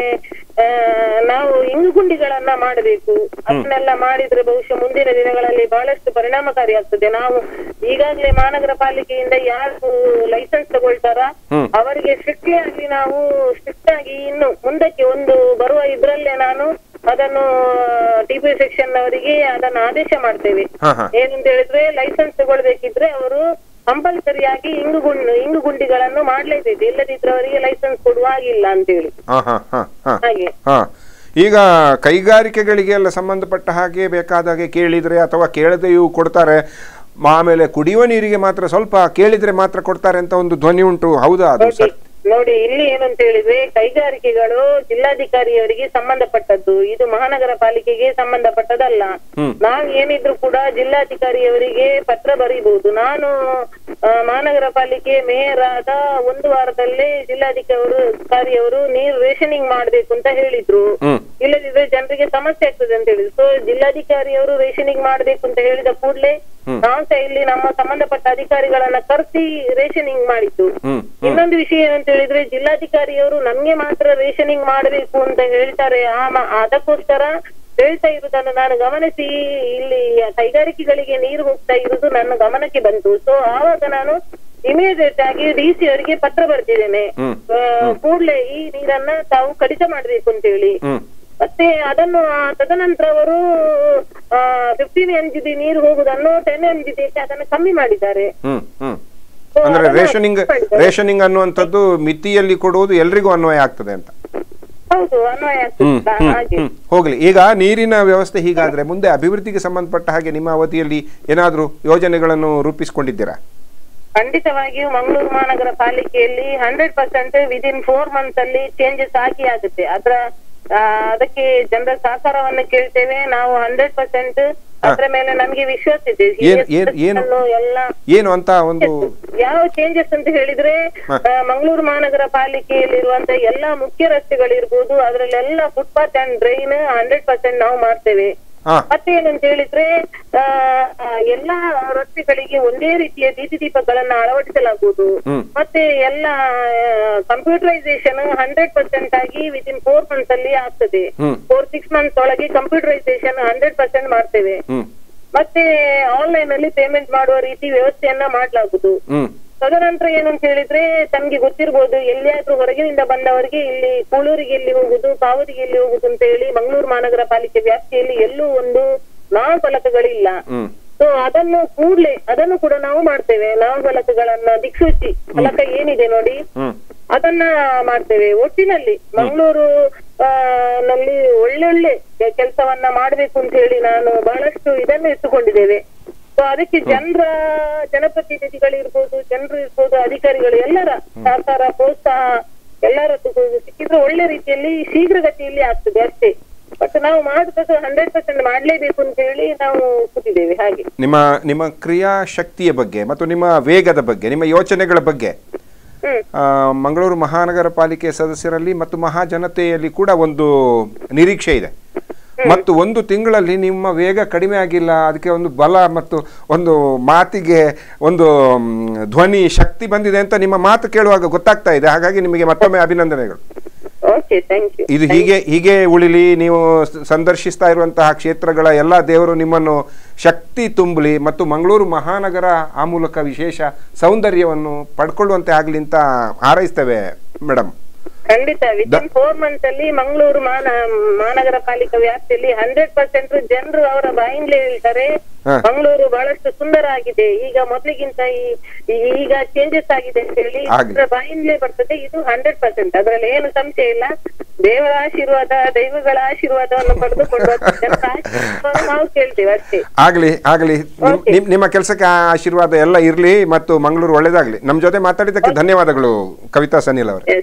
[SPEAKER 4] ನಾವು ಇಂಗುಗುಂಡಿಗಳನ್ನ ಮಾಡಬೇಕು. ಅದನ್ನೆಲ್ಲ ಮಾಡಿದ್ರೆ ಬಹುಶಃ ಮುಂದಿನ ದಿನಗಳಲ್ಲಿ ಬಹಳಷ್ಟು ಪರಿಣಾಮಕಾರಿ ಆಗ್ತದೆ. ನಾವು ಈಗಾಗ್ಲೇ ಮಹಾನಗರ ಪಾಲಿಕೆಯಿಂದ ಯಾರು ಲೈಸೆನ್ಸ್ ತಗೊಳ್ತಾರ ಅವರಿಗೆ ಸ್ಟ್ರಿಕ್ಟ್ಲಿ ಆಗಿ ನಾವು ಸ್ಟ್ರಿಕ್ಟ್ ಆಗಿ ಇನ್ನು ಮುಂದಕ್ಕೆ ಒಂದು ಬರುವ ಇದ್ರಲ್ಲೇ ನಾನು ಅದನ್ನು ಟಿಪಿ ಸೆಕ್ಷನ್ ಅವರಿಗೆ ಅದನ್ನು ಆದೇಶ ಮಾಡ್ತೇವೆ. ಏನಂತ ಹೇಳಿದ್ರೆ ಲೈಸೆನ್ಸ್ ತಗೊಳ್ಬೇಕಿದ್ರೆ ಅವರು ಕಂಪಲ್ಸರಿಯಾಗಿ ಇಂಗು ಗುಂಡು ಇಂಗು ಗುಂಡಿಗಳನ್ನು ಮಾಡ್ಲೇಬೇಕು, ಇಲ್ಲದಿದ್ರೆ ಅವರಿಗೆ ಲೈಸೆನ್ಸ್ ಕೊಡುವ ಹಾಗಿಲ್ಲ ಅಂತ ಹೇಳಿ. ಹಾಗೆ
[SPEAKER 1] ಈಗ ಕೈಗಾರಿಕೆಗಳಿಗೆ ಎಲ್ಲ ಸಂಬಂಧಪಟ್ಟ ಹಾಗೆ ಬೇಕಾದಾಗೆ ಕೇಳಿದ್ರೆ ಅಥವಾ ಕೇಳದೆಯೂ ಕೊಡ್ತಾರೆ. ಆಮೇಲೆ ಕುಡಿಯುವ ನೀರಿಗೆ ಮಾತ್ರ ಸ್ವಲ್ಪ ಕೇಳಿದ್ರೆ ಮಾತ್ರ ಕೊಡ್ತಾರೆ ಅಂತ ಒಂದು ಧ್ವನಿ ಉಂಟು, ಹೌದಾ ಅದು?
[SPEAKER 4] ನೋಡಿ, ಇಲ್ಲಿ ಏನಂತ ಹೇಳಿದ್ರೆ ಕೈಗಾರಿಕೆಗಳು ಜಿಲ್ಲಾಧಿಕಾರಿಯವರಿಗೆ ಸಂಬಂಧಪಟ್ಟದ್ದು, ಇದು ಮಹಾನಗರ ಪಾಲಿಕೆಗೆ ಸಂಬಂಧಪಟ್ಟದಲ್ಲ. ನಾವ್ ಏನಿದ್ರು ಕೂಡ ಜಿಲ್ಲಾಧಿಕಾರಿಯವರಿಗೆ ಪತ್ರ ಬರೀಬಹುದು. ನಾನು ಮಹಾನಗರ ಪಾಲಿಕೆ ಮೇಯರ್ ಆದ ಒಂದು ವಾರದಲ್ಲೇ ಜಿಲ್ಲಾಧಿಕಾರಿಯವರು ನೀರು ರೇಷನಿಂಗ್ ಮಾಡ್ಬೇಕು ಅಂತ ಹೇಳಿದ್ರು, ಇಲ್ಲದಿದ್ರೆ ಜನರಿಗೆ ಸಮಸ್ಯೆ ಆಗ್ತದೆ ಅಂತ ಹೇಳಿದ್ರು. ಸೊ ಜಿಲ್ಲಾಧಿಕಾರಿಯವರು ರೇಷನಿಂಗ್ ಮಾಡ್ಬೇಕು ಅಂತ ಹೇಳಿದ ಕೂಡಲೇ ನಾವು ಸಹ ಇಲ್ಲಿ ನಮ್ಮ ಸಂಬಂಧಪಟ್ಟ ಅಧಿಕಾರಿಗಳನ್ನ ಕರೆಸಿ ರೇಷನಿಂಗ್ ಮಾಡಿದ್ದು. ಇನ್ನೊಂದು ವಿಷಯ ಏನಂತ ಹೇಳಿದ್ರೆ ಜಿಲ್ಲಾಧಿಕಾರಿಯವರು ನಮ್ಗೆ ಮಾತ್ರ ರೇಷನಿಂಗ್ ಮಾಡಬೇಕು ಅಂತ ಹೇಳ್ತಾರೆ. ಆ ಅದಕ್ಕೋಸ್ಕರ ಹೇಳ್ತಾ ಇರುವುದನ್ನು ನಾನು ಗಮನಿಸಿ ಇಲ್ಲಿ ಕೈಗಾರಿಕೆಗಳಿಗೆ ನೀರು ಹೋಗ್ತಾ ಇರುವುದು ನನ್ನ ಗಮನಕ್ಕೆ ಬಂತು. ಸೊ ಆವಾಗ ನಾನು ಇಮಿಡಿಯೇಟ್ ಆಗಿ ಡಿ ಸಿ ಅವರಿಗೆ ಪತ್ರ ಬರ್ತಿದ್ದೇನೆ, ಕೂಡಲೇ ಈ ನೀರನ್ನ ತಾವು ಕಡಿತ ಮಾಡ್ಬೇಕು ಅಂತ ಹೇಳಿ. ಮತ್ತೆ ಅದನ್ನು ತದನಂತರ ಅವರು ಫಿಫ್ಟೀನ್ ಎಂ ಜಿ ಡಿ ನೀರು ಹೋಗುದನ್ನು ಟೆನ್ ಎಂ ಜಿ ಡಿ ಅದನ್ನು ಕಮ್ಮಿ ಮಾಡಿದ್ದಾರೆ.
[SPEAKER 1] ಅಂದ್ರೆ ರೇಷನಿಂಗ್ ರೇಷನಿಂಗ್ ಅನ್ನುವಂಥದ್ದು ಮಿತಿಯಲ್ಲಿ ಕೊಡುವುದು ಎಲ್ರಿಗೂ ಅನ್ವಯ ಆಗ್ತದೆ ಅಂತ.
[SPEAKER 4] ಹೌದು, ಅನ್ವಯ ಆಗ್ತದೆ.
[SPEAKER 1] ಹೋಗ್ಲಿ, ಈಗ ನೀರಿನ ವ್ಯವಸ್ಥೆ ಹೀಗಾದ್ರೆ ಮುಂದೆ ಅಭಿವೃದ್ಧಿಗೆ ಸಂಬಂಧಪಟ್ಟ ಹಾಗೆ ನಿಮ್ಮ ಅವಧಿಯಲ್ಲಿ ಏನಾದ್ರೂ ಯೋಜನೆಗಳನ್ನು ರೂಪಿಸಿಕೊಂಡಿದ್ದೀರಾ?
[SPEAKER 4] ಖಂಡಿತವಾಗಿಯೂ ಮಂಗಳೂರು ಮಹಾನಗರ ಪಾಲಿಕೆಯಲ್ಲಿ hundred percent within four months ಅಲ್ಲಿ ಚೇಂಜಸ್ ಆಗಿ ಆಗುತ್ತೆ. ಅದ್ರ ಅದಕ್ಕೆ ಜನರ ಸಹಕಾರವನ್ನು ಕೇಳ್ತೇವೆ ನಾವು. ಹಂಡ್ರೆಡ್ ಪರ್ಸೆಂಟ್ ಅದ್ರ ಮೇಲೆ ನಮ್ಗೆ ವಿಶ್ವಾಸ ಇದೆ.
[SPEAKER 1] ಏನು ಅಂತ ಒಂದು
[SPEAKER 4] ಯಾವ ಚೇಂಜಸ್ ಅಂತ ಹೇಳಿದ್ರೆ ಮಂಗಳೂರು ಮಹಾನಗರ ಪಾಲಿಕೆಯಲ್ಲಿರುವಂತ ಎಲ್ಲಾ ಮುಖ್ಯ ರಸ್ತೆಗಳಿರ್ಬೋದು, ಅದ್ರಲ್ಲೆಲ್ಲ footpath and drain hundred percent ನಾವು ಮಾಡ್ತೇವೆ. ಮತ್ತೆ ಏನಂತ ಹೇಳಿದ್ರೆ ಎಲ್ಲಾ ರಸ್ತೆಗಳಿಗೆ ಒಂದೇ ರೀತಿಯ ಬೀದಿ ದೀಪಗಳನ್ನ ಅಳವಡಿಸಲಾಗುವುದು. ಮತ್ತೆ ಎಲ್ಲ ಕಂಪ್ಯೂಟರೈಸೇಷನ್ ಹಂಡ್ರೆಡ್ ಪರ್ಸೆಂಟ್ ಆಗಿ ವಿತಿನ್ ಫೋರ್ ಮಂತ್ಸ್ ಅಲ್ಲಿ ಆಗ್ತದೆ. ಫೋರ್ ಸಿಕ್ಸ್ ಮಂತ್ಸ್ ಒಳಗೆ ಕಂಪ್ಯೂಟರೈಸೇಷನ್ ಹಂಡ್ರೆಡ್ ಪರ್ಸೆಂಟ್ ಮಾಡ್ತೇವೆ. ಮತ್ತೆ ಆನ್ಲೈನ್ ಅಲ್ಲಿ ಪೇಮೆಂಟ್ ಮಾಡುವ ರೀತಿ ವ್ಯವಸ್ಥೆಯನ್ನ ಮಾಡಲಾಗುವುದು. ತದನಂತರ ಏನಂತ ಹೇಳಿದ್ರೆ ತಮ್ಗೆ ಗೊತ್ತಿರ್ಬೋದು, ಎಲ್ಲಿಯಾದ್ರೂ ಹೊರಗಿನಿಂದ ಬಂದವರಿಗೆ ಇಲ್ಲಿ ಕೂಳೂರಿಗೆ ಎಲ್ಲಿ ಹೋಗುದು, ಕಾವೂರಿಗೆ ಎಲ್ಲಿ ಹೋಗುದು ಅಂತ ಹೇಳಿ ಮಂಗಳೂರು ಮಹಾನಗರ ಪಾಲಿಕೆ ವ್ಯಾಪ್ತಿಯಲ್ಲಿ ಎಲ್ಲೂ ಒಂದು ನಾಮಫಲಕಗಳಿಲ್ಲ. ಸೊ ಅದನ್ನು ಕೂಡ್ಲೆ ಅದನ್ನು ಕೂಡ ನಾವು ಮಾಡ್ತೇವೆ. ನಾಮಫಲಕಗಳನ್ನ ದಿಕ್ಸೂಚಿ ಫಲಕ ಏನಿದೆ ನೋಡಿ ಅದನ್ನ ಮಾಡ್ತೇವೆ. ಒಟ್ಟಿನಲ್ಲಿ ಮಂಗಳೂರು ನಲ್ಲಿ ಒಳ್ಳೊಳ್ಳೆ ಕೆಲಸವನ್ನ ಮಾಡ್ಬೇಕು ಅಂತ ಹೇಳಿ ನಾನು ಬಹಳಷ್ಟು ಇದನ್ನು ಇಟ್ಟುಕೊಂಡಿದ್ದೇವೆ. ಸೊ ಅದಕ್ಕೆ ಜನರ ಜನಪ್ರತಿನಿಧಿಗಳಿರ್ಬೋದು, ಜನರು ಇರ್ಬೋದು, ಅಧಿಕಾರಿಗಳು ಎಲ್ಲರ ಸಹಕಾರ ಪ್ರೋತ್ಸಾಹ ಎಲ್ಲರದ್ದು ಸಿಕ್ಕಿದ್ರೆ ಒಳ್ಳೆ ರೀತಿಯಲ್ಲಿ ಶೀಘ್ರಗತಿಯಲ್ಲಿ ಆಗ್ತದೆ ಅಷ್ಟೇ. ಬಟ್ ನಾವು ಮಾಡುತ್ತದೆ ಹಂಡ್ರೆಡ್ ಪರ್ಸೆಂಟ್ ಮಾಡ್ಲೇಬೇಕು ಅಂತ ಹೇಳಿ ನಾವು ಕೂತಿದ್ದೇವೆ. ಹಾಗೆ
[SPEAKER 1] ನಿಮ್ಮ ನಿಮ್ಮ ಕ್ರಿಯಾ ಶಕ್ತಿಯ ಬಗ್ಗೆ ಮತ್ತು ನಿಮ್ಮ ವೇಗದ ಬಗ್ಗೆ, ನಿಮ್ಮ ಯೋಚನೆಗಳ ಬಗ್ಗೆ ಮಂಗಳೂರು ಮಹಾನಗರ ಪಾಲಿಕೆ ಸದಸ್ಯರಲ್ಲಿ ಮತ್ತು ಮಹಾಜನತೆಯಲ್ಲಿ ಕೂಡ ಒಂದು ನಿರೀಕ್ಷೆ ಇದೆ. ಮತ್ತು ಒಂದು ತಿಂಗಳಲ್ಲಿ ನಿಮ್ಮ ವೇಗ ಕಡಿಮೆ ಆಗಿಲ್ಲ, ಅದಕ್ಕೆ ಒಂದು ಬಲ ಮತ್ತು ಒಂದು ಮಾತಿಗೆ ಒಂದು ಧ್ವನಿ ಶಕ್ತಿ ಬಂದಿದೆ ಅಂತ ನಿಮ್ಮ ಮಾತು ಕೇಳುವಾಗ ಗೊತ್ತಾಗ್ತಾ ಇದೆ. ಹಾಗಾಗಿ ನಿಮಗೆ ಮತ್ತೊಮ್ಮೆ ಅಭಿನಂದನೆಗಳು. ಇದು ಹೀಗೆ ಹೀಗೆ ಉಳಿಲಿ. ನೀವು ಸಂದರ್ಶಿಸ್ತಾ ಇರುವಂತಹ ಕ್ಷೇತ್ರಗಳ ಎಲ್ಲ ದೇವರು ನಿಮ್ಮನ್ನು ಶಕ್ತಿ ತುಂಬಲಿ ಮತ್ತು ಮಂಗಳೂರು ಮಹಾನಗರ ಆ ಮೂಲಕ ವಿಶೇಷ ಸೌಂದರ್ಯವನ್ನು ಪಡ್ಕೊಳ್ಳುವಂತೆ ಆಗಲಿ ಅಂತ ಹಾರೈಸ್ತೇವೆ ಮೇಡಮ್.
[SPEAKER 4] ಖಂಡಿತ ವಿತಿನ್ ಫೋರ್ ಮಂತ್ಸ್ ಅಲ್ಲಿ ಮಂಗಳೂರು ಮಹಾನಗರ ಪಾಲಿಕೆ ವ್ಯಾಪ್ತಿಯಲ್ಲಿ ಹಂಡ್ರೆಡ್ ಪರ್ಸೆಂಟ್ ಜನರು ಅವರ ಬಾಯಿಂದಲೇ ಹೇಳ್ತಾರೆ ಮಂಗಳೂರು ಬಹಳಷ್ಟು ಸುಂದರ ಆಗಿದೆ, ಈಗ ಮೊದಲಿಗಿಂತ ಈಗ ಚೇಂಜಸ್ ಆಗಿದೆ ಅಂತ ಹೇಳಿ ಬಾಯಿಂದಲೇ ಬರ್ತದೆ. ಇದು ಹಂಡ್ರೆಡ್ ಪರ್ಸೆಂಟ್, ಅದರಲ್ಲಿ ಏನು ಸಂಶಯ ಇಲ್ಲ. ದೇವರ ಆಶೀರ್ವಾದ, ದೈವಗಳ ಆಶೀರ್ವಾದವನ್ನು ಪಡೆದುಕೊಂಡು ನಾವು ಕೇಳ್ತೇವೆ ಅಷ್ಟೇ.
[SPEAKER 1] ಆಗ್ಲಿ ಆಗ್ಲಿ, ನಿಮ್ಮ ಕೆಲಸಕ್ಕೆ ಆಶೀರ್ವಾದ ಎಲ್ಲ ಇರ್ಲಿ ಮತ್ತು ಮಂಗಳೂರು ಒಳ್ಳೇದಾಗ್ಲಿ. ನಮ್ ಜೊತೆ ಮಾತಾಡಿದ್ದಕ್ಕೆ ಧನ್ಯವಾದಗಳು ಕವಿತಾ ಸನಿಲ್ ಅವರೇ.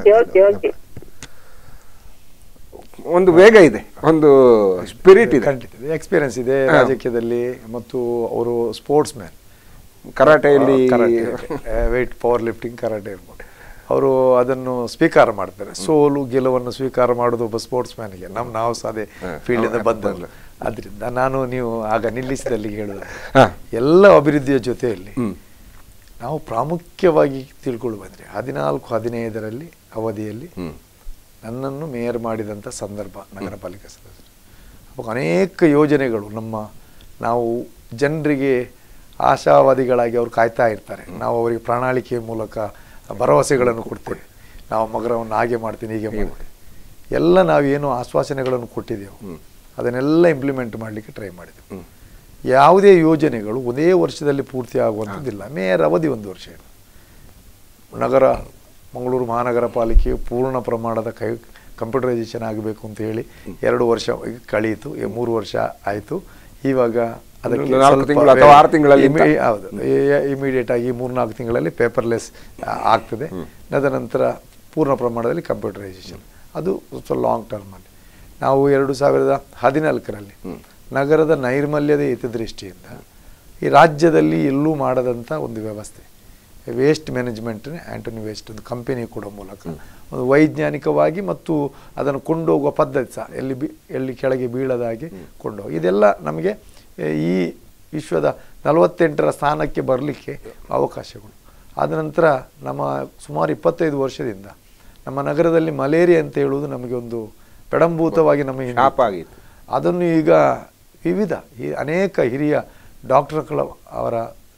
[SPEAKER 1] ಒಂದು ವೇಗ ಇದೆ, ಒಂದು ಸ್ಪಿರಿಟ್ ಇದೆ,
[SPEAKER 2] ಎಕ್ಸ್ಪೀರಿಯನ್ಸ್ ಇದೆ ರಾಜಕೀಯದಲ್ಲಿ. ಮತ್ತು ಅವರು ಸ್ಪೋರ್ಟ್ಸ್ ಮ್ಯಾನ್,
[SPEAKER 1] ಕರಾಟೆಯಲ್ಲಿ
[SPEAKER 2] ವೇಟ್ ಪವರ್ ಲಿಫ್ಟಿಂಗ್ ಕರಾಟೆ ಇರ್ಬೋದು. ಅವರು ಅದನ್ನು ಸ್ವೀಕಾರ ಮಾಡ್ತಾರೆ. ಸೋಲು ಗೆಲುವನ್ನು ಸ್ವೀಕಾರ ಮಾಡೋದು ಒಬ್ಬ ಸ್ಪೋರ್ಟ್ಸ್ ಮ್ಯಾನ್ಗೆ. ನಮ್ ನಾವು ಸಹ ಅದೇ ಫೀಲ್ಡಿಂದ ಬಂದಲ್ಲ. ಅದರಿಂದ ನಾನು ನೀವು ಆಗ ನಿಲ್ಲಿಸಿದಲ್ಲಿ ಹೇಳುದು ಎಲ್ಲ ಅಭಿವೃದ್ಧಿಯ ಜೊತೆಯಲ್ಲಿ ನಾವು ಪ್ರಾಮುಖ್ಯವಾಗಿ ತಿಳ್ಕೊಂಡು ಬಂದ್ರೆ ಹದಿನಾಲ್ಕು ಹದಿನೈದರಲ್ಲಿ ಅವಧಿಯಲ್ಲಿ ನನ್ನನ್ನು ಮೇಯರ್ ಮಾಡಿದಂಥ ಸಂದರ್ಭ ನಗರ ಪಾಲಿಕೆ ಸದಸ್ಯರು ಅವಾಗ ಅನೇಕ ಯೋಜನೆಗಳು ನಮ್ಮ ನಾವು ಜನರಿಗೆ ಆಶಾವಾದಿಗಳಾಗಿ ಅವ್ರು ಕಾಯ್ತಾ ಇರ್ತಾರೆ. ನಾವು ಅವರಿಗೆ ಪ್ರಣಾಳಿಕೆಯ ಮೂಲಕ ಭರವಸೆಗಳನ್ನು ಕೊಡ್ತೇವೆ. ನಾವು ಮಗರವನ್ನು ಹಾಗೆ ಮಾಡ್ತೀನಿ, ಹೀಗೆ ಮಾಡ್ತೀನಿ, ಎಲ್ಲ ನಾವೇನು ಆಶ್ವಾಸನೆಗಳನ್ನು ಕೊಟ್ಟಿದ್ದೆವು ಅದನ್ನೆಲ್ಲ ಇಂಪ್ಲಿಮೆಂಟ್ ಮಾಡಲಿಕ್ಕೆ ಟ್ರೈ ಮಾಡಿದೆವು. ಯಾವುದೇ ಯೋಜನೆಗಳು ಒಂದೇ ವರ್ಷದಲ್ಲಿ ಪೂರ್ತಿ ಆಗುವಂಥದ್ದಿಲ್ಲ. ಮೇಯರ್ ಅವಧಿ ಒಂದು ವರ್ಷ ಇಲ್ಲ. ನಗರ ಮಂಗಳೂರು ಮಹಾನಗರ ಪಾಲಿಕೆಯು ಪೂರ್ಣ ಪ್ರಮಾಣದ ಕೈ ಕಂಪ್ಯೂಟರೈಸೇಷನ್ ಆಗಬೇಕು ಅಂತ ಹೇಳಿ ಎರಡು ವರ್ಷ ಕಳೆಯಿತು, ಮೂರು ವರ್ಷ ಆಯಿತು. ಇವಾಗ ಅದಕ್ಕೆ
[SPEAKER 1] ನಾಲ್ಕು ತಿಂಗಳು ಅಥವಾ ಆರು ತಿಂಗಳಲ್ಲಿ
[SPEAKER 2] ಹೌದು ಇಮಿಡಿಯೇಟ್ ಆಗಿ ಮೂರ್ನಾಲ್ಕು ತಿಂಗಳಲ್ಲಿ ಪೇಪರ್ಲೆಸ್ ಆಗ್ತದೆ. ತದನಂತರ ಪೂರ್ಣ ಪ್ರಮಾಣದಲ್ಲಿ ಕಂಪ್ಯೂಟರೈಸೇಷನ್, ಅದು ಸ್ವಲ್ಪ ಲಾಂಗ್ ಟರ್ಮಲ್ಲಿ. ನಾವು ಎರಡು ಸಾವಿರದ ಹದಿನಾಲ್ಕರಲ್ಲಿ ನಗರದ ನೈರ್ಮಲ್ಯದ ಹಿತದೃಷ್ಟಿಯಿಂದ ಈ ರಾಜ್ಯದಲ್ಲಿ ಎಲ್ಲೂ ಮಾಡದಂಥ ಒಂದು ವ್ಯವಸ್ಥೆ, ವೇಸ್ಟ್ ಮ್ಯಾನೇಜ್ಮೆಂಟ್ನೇ ಆ್ಯಂಟನಿ ವೇಸ್ಟ್ ಒಂದು ಕಂಪನಿ ಕೊಡೋ ಮೂಲಕ ಒಂದು ವೈಜ್ಞಾನಿಕವಾಗಿ ಮತ್ತು ಅದನ್ನು ಕೊಂಡೋಗುವ ಪದ್ಧತಿ ಸಹ ಎಲ್ಲಿ ಬಿ ಎಲ್ಲಿ ಕೆಳಗೆ ಬೀಳದಾಗಿ ಕೊಂಡೋಗಿ, ಇದೆಲ್ಲ ನಮಗೆ ಈ ವಿಶ್ವದ ನಲವತ್ತೆಂಟರ ಸ್ಥಾನಕ್ಕೆ ಬರಲಿಕ್ಕೆ ಅವಕಾಶಗಳು. ಆದ ನಂತರ ನಮ್ಮ ಸುಮಾರು ಇಪ್ಪತ್ತೈದು ವರ್ಷದಿಂದ ನಮ್ಮ ನಗರದಲ್ಲಿ ಮಲೇರಿಯಾ ಅಂತ ಹೇಳುವುದು ನಮಗೆ ಒಂದು ಪೆಡಂಭೂತವಾಗಿ ನಮ್ಮ ಶಾಪ ಆಗಿತ್ತು. ಅದನ್ನು ಈಗ ವಿವಿಧ ಈ ಅನೇಕ ಹಿರಿಯ ಡಾಕ್ಟರ್ಗಳ ಅವರ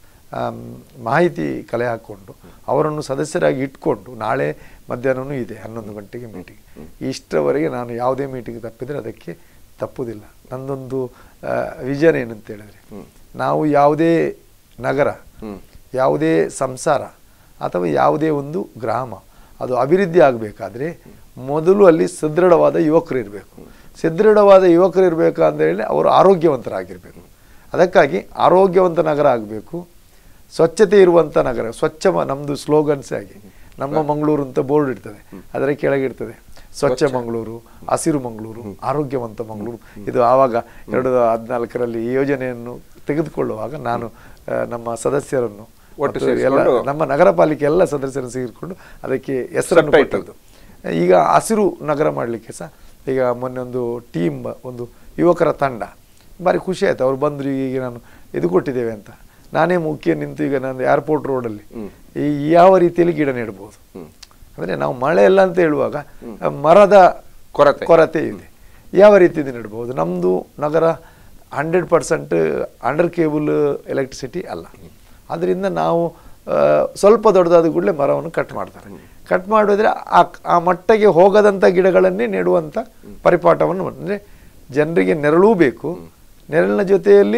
[SPEAKER 2] ಮಾಹಿತಿ ಕಲೆ ಹಾಕ್ಕೊಂಡು ಅವರನ್ನು ಸದಸ್ಯರಾಗಿ ಇಟ್ಕೊಂಡು ನಾಳೆ ಮಧ್ಯಾಹ್ನವೂ ಇದೆ ಹನ್ನೊಂದು ಗಂಟೆಗೆ ಮೀಟಿಂಗ್. ಇಷ್ಟರವರೆಗೆ ನಾನು ಯಾವುದೇ ಮೀಟಿಂಗ್ ತಪ್ಪಿದರೆ ಅದಕ್ಕೆ ತಪ್ಪುವುದಿಲ್ಲ. ನನ್ನೊಂದು ವಿಷನ್ ಏನಂತ ಹೇಳಿದ್ರೆ, ನಾವು ಯಾವುದೇ ನಗರ, ಯಾವುದೇ ಸಂಸಾರ ಅಥವಾ ಯಾವುದೇ ಒಂದು ಗ್ರಾಮ ಅದು ಅಭಿವೃದ್ಧಿ ಆಗಬೇಕಾದ್ರೆ ಮೊದಲು ಅಲ್ಲಿ ಸದೃಢವಾದ ಯುವಕರು ಇರಬೇಕು. ಸದೃಢವಾದ ಯುವಕರು ಇರಬೇಕು ಅಂತ ಹೇಳಿ ಅವರು ಆರೋಗ್ಯವಂತರಾಗಿರಬೇಕು. ಅದಕ್ಕಾಗಿ ಆರೋಗ್ಯವಂತ ನಗರ ಆಗಬೇಕು, ಸ್ವಚ್ಛತೆ ಇರುವಂಥ ನಗರ. ಸ್ವಚ್ಛ ನಮ್ಮದು ಸ್ಲೋಗನ್ಸ್ ಆಗಿ ನಮ್ಮ ಮಂಗಳೂರು ಅಂತ ಬೋರ್ಡ್ ಇರ್ತದೆ, ಅದರ ಕೆಳಗಿರ್ತದೆ ಸ್ವಚ್ಛ ಮಂಗಳೂರು, ಹಸಿರು ಮಂಗಳೂರು, ಆರೋಗ್ಯವಂತ ಮಂಗಳೂರು. ಇದು ಆವಾಗ ಎರಡು ಹದಿನಾಲ್ಕರಲ್ಲಿ ಈ ಯೋಜನೆಯನ್ನು ತೆಗೆದುಕೊಳ್ಳುವಾಗ ನಾನು ನಮ್ಮ ಸದಸ್ಯರನ್ನು ಎಲ್ಲ ನಮ್ಮ ನಗರ ಪಾಲಿಕೆ ಎಲ್ಲ ಸದಸ್ಯರನ್ನು ಸೇರಿಕೊಂಡು ಅದಕ್ಕೆ ಹೆಸರನ್ನು ಕೊಟ್ಟದ್ದು. ಈಗ ಹಸಿರು ನಗರ ಮಾಡಲಿಕ್ಕೆ ಸಹ ಈಗ ಮೊನ್ನೆ ಒಂದು ಟೀಮ್, ಒಂದು ಯುವಕರ ತಂಡ, ಭಾರಿ ಖುಷಿ ಆಯಿತು. ಅವ್ರು ಬಂದರು, ಈಗ ನಾನು ಇದು ಕೊಟ್ಟಿದ್ದೇವೆ ಅಂತ ನಾನೇ ಮುಖ್ಯ ನಿಂತು ಈಗ ನಾನು ಏರ್ಪೋರ್ಟ್ ರೋಡಲ್ಲಿ ಈ ಯಾವ ರೀತಿಯಲ್ಲಿ ಗಿಡ ನೆಡ್ಬೋದು. ಅಂದರೆ ನಾವು ಮಳೆ ಇಲ್ಲ ಅಂತ ಹೇಳುವಾಗ ಮರದ ಕೊರತೆ ಕೊರತೆ ಇದೆ, ಯಾವ ರೀತಿಯಲ್ಲಿ ನೆಡ್ಬೋದು. ನಮ್ಮದು ನಗರ hundred percent under cable electricity ಅಲ್ಲ, ಅದರಿಂದ ನಾವು ಸ್ವಲ್ಪ ದೊಡ್ಡದಾದ ಕೂಡಲೇ ಮರವನ್ನು ಕಟ್ ಮಾಡ್ತಾರೆ. ಕಟ್ ಮಾಡಿದ್ರೆ ಆ ಆ ಮಟ್ಟಿಗೆ ಹೋಗದಂಥ ಗಿಡಗಳನ್ನೇ ನೆಡುವಂಥ ಪರಿಪಾಠವನ್ನು, ಅಂದರೆ ಜನರಿಗೆ ನೆರಳೂ ಬೇಕು, ನೆರಳಿನ ಜೊತೆಯಲ್ಲಿ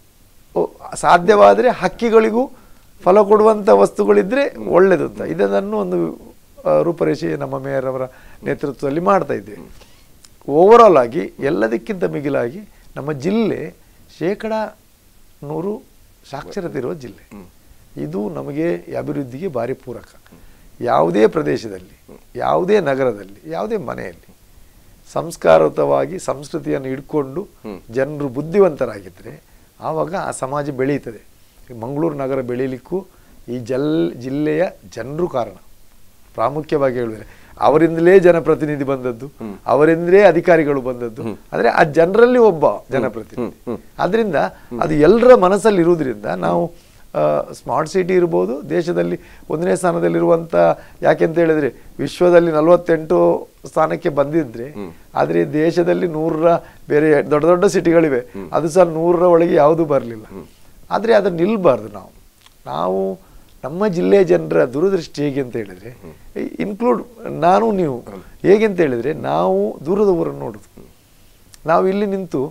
[SPEAKER 2] ಸಾಧ್ಯವಾದರೆ ಹಕ್ಕಿಗಳಿಗೂ ಫಲ ಕೊಡುವಂಥ ವಸ್ತುಗಳಿದ್ದರೆ ಒಳ್ಳೆಯದು ಅಂತ ಇದನ್ನು ಒಂದು ರೂಪರೇಷೆ ನಮ್ಮ ಮೇಯರ್ ಅವರ ನೇತೃತ್ವದಲ್ಲಿ ಮಾಡ್ತಾ ಇದ್ದೇವೆ. ಓವರಾಲ್ ಆಗಿ ಎಲ್ಲದಕ್ಕಿಂತ ಮಿಗಿಲಾಗಿ ನಮ್ಮ ಜಿಲ್ಲೆ ಶೇಕಡ ನೂರು ಸಾಕ್ಷರತೆ ಇರುವ ಜಿಲ್ಲೆ. ಇದು ನಮಗೆ ಅಭಿವೃದ್ಧಿಗೆ ಭಾರಿ ಪೂರಕ. ಯಾವುದೇ ಪ್ರದೇಶದಲ್ಲಿ, ಯಾವುದೇ ನಗರದಲ್ಲಿ, ಯಾವುದೇ ಮನೆಯಲ್ಲಿ ಸಂಸ್ಕಾರಯುತವಾಗಿ ಸಂಸ್ಕೃತಿಯನ್ನು ಇಟ್ಕೊಂಡು ಜನರು ಬುದ್ಧಿವಂತರಾಗಿದ್ದರೆ ಆವಾಗ ಆ ಸಮಾಜ ಬೆಳೀತದೆ. ಮಂಗಳೂರು ನಗರ ಬೆಳೀಲಿಕ್ಕೂ ಈ ಜಲ್ ಜಿಲ್ಲೆಯ ಜನರು ಕಾರಣ. ಪ್ರಾಮುಖ್ಯವಾಗಿ ಹೇಳಿದರೆ ಅವರಿಂದಲೇ ಜನಪ್ರತಿನಿಧಿ ಬಂದದ್ದು, ಅವರಿಂದಲೇ ಅಧಿಕಾರಿಗಳು ಬಂದದ್ದು, ಆದರೆ ಆ ಜನರಲ್ಲಿ ಒಬ್ಬ ಜನಪ್ರತಿನಿಧಿ. ಅದರಿಂದ ಅದು ಎಲ್ಲರ ಮನಸ್ಸಲ್ಲಿ ಇರುವುದರಿಂದ ನಾವು ಸ್ಮಾರ್ಟ್ ಸಿಟಿ ಇರ್ಬೋದು, ದೇಶದಲ್ಲಿ ಒಂದನೇ ಸ್ಥಾನದಲ್ಲಿರುವಂಥ, ಯಾಕೆಂತ ಹೇಳಿದರೆ ವಿಶ್ವದಲ್ಲಿ ನಲವತ್ತೆಂಟು ಸ್ಥಾನಕ್ಕೆ ಬಂದಿದ್ರೆ, ಆದರೆ ದೇಶದಲ್ಲಿ ನೂರರ ಬೇರೆ ದೊಡ್ಡ ದೊಡ್ಡ ಸಿಟಿಗಳಿವೆ, ಅದು ಸಹ ನೂರರ ಒಳಗೆ ಯಾವುದೂ ಬರಲಿಲ್ಲ. ಆದರೆ ಅದನ್ನು ನಿಲ್ಲಬಾರ್ದು. ನಾವು ನಾವು ನಮ್ಮ ಜಿಲ್ಲೆಯ ಜನರ ದುರದೃಷ್ಟಿ ಹೇಗೆ ಅಂತ ಹೇಳಿದರೆ, ಇನ್ಕ್ಲೂಡ್ ನಾನು ನೀವು ಹೇಗೆ ಅಂತ ಹೇಳಿದರೆ, ನಾವು ದೂರದ ಊರನ್ನು ನೋಡೋದು. ನಾವು ಇಲ್ಲಿ ನಿಂತು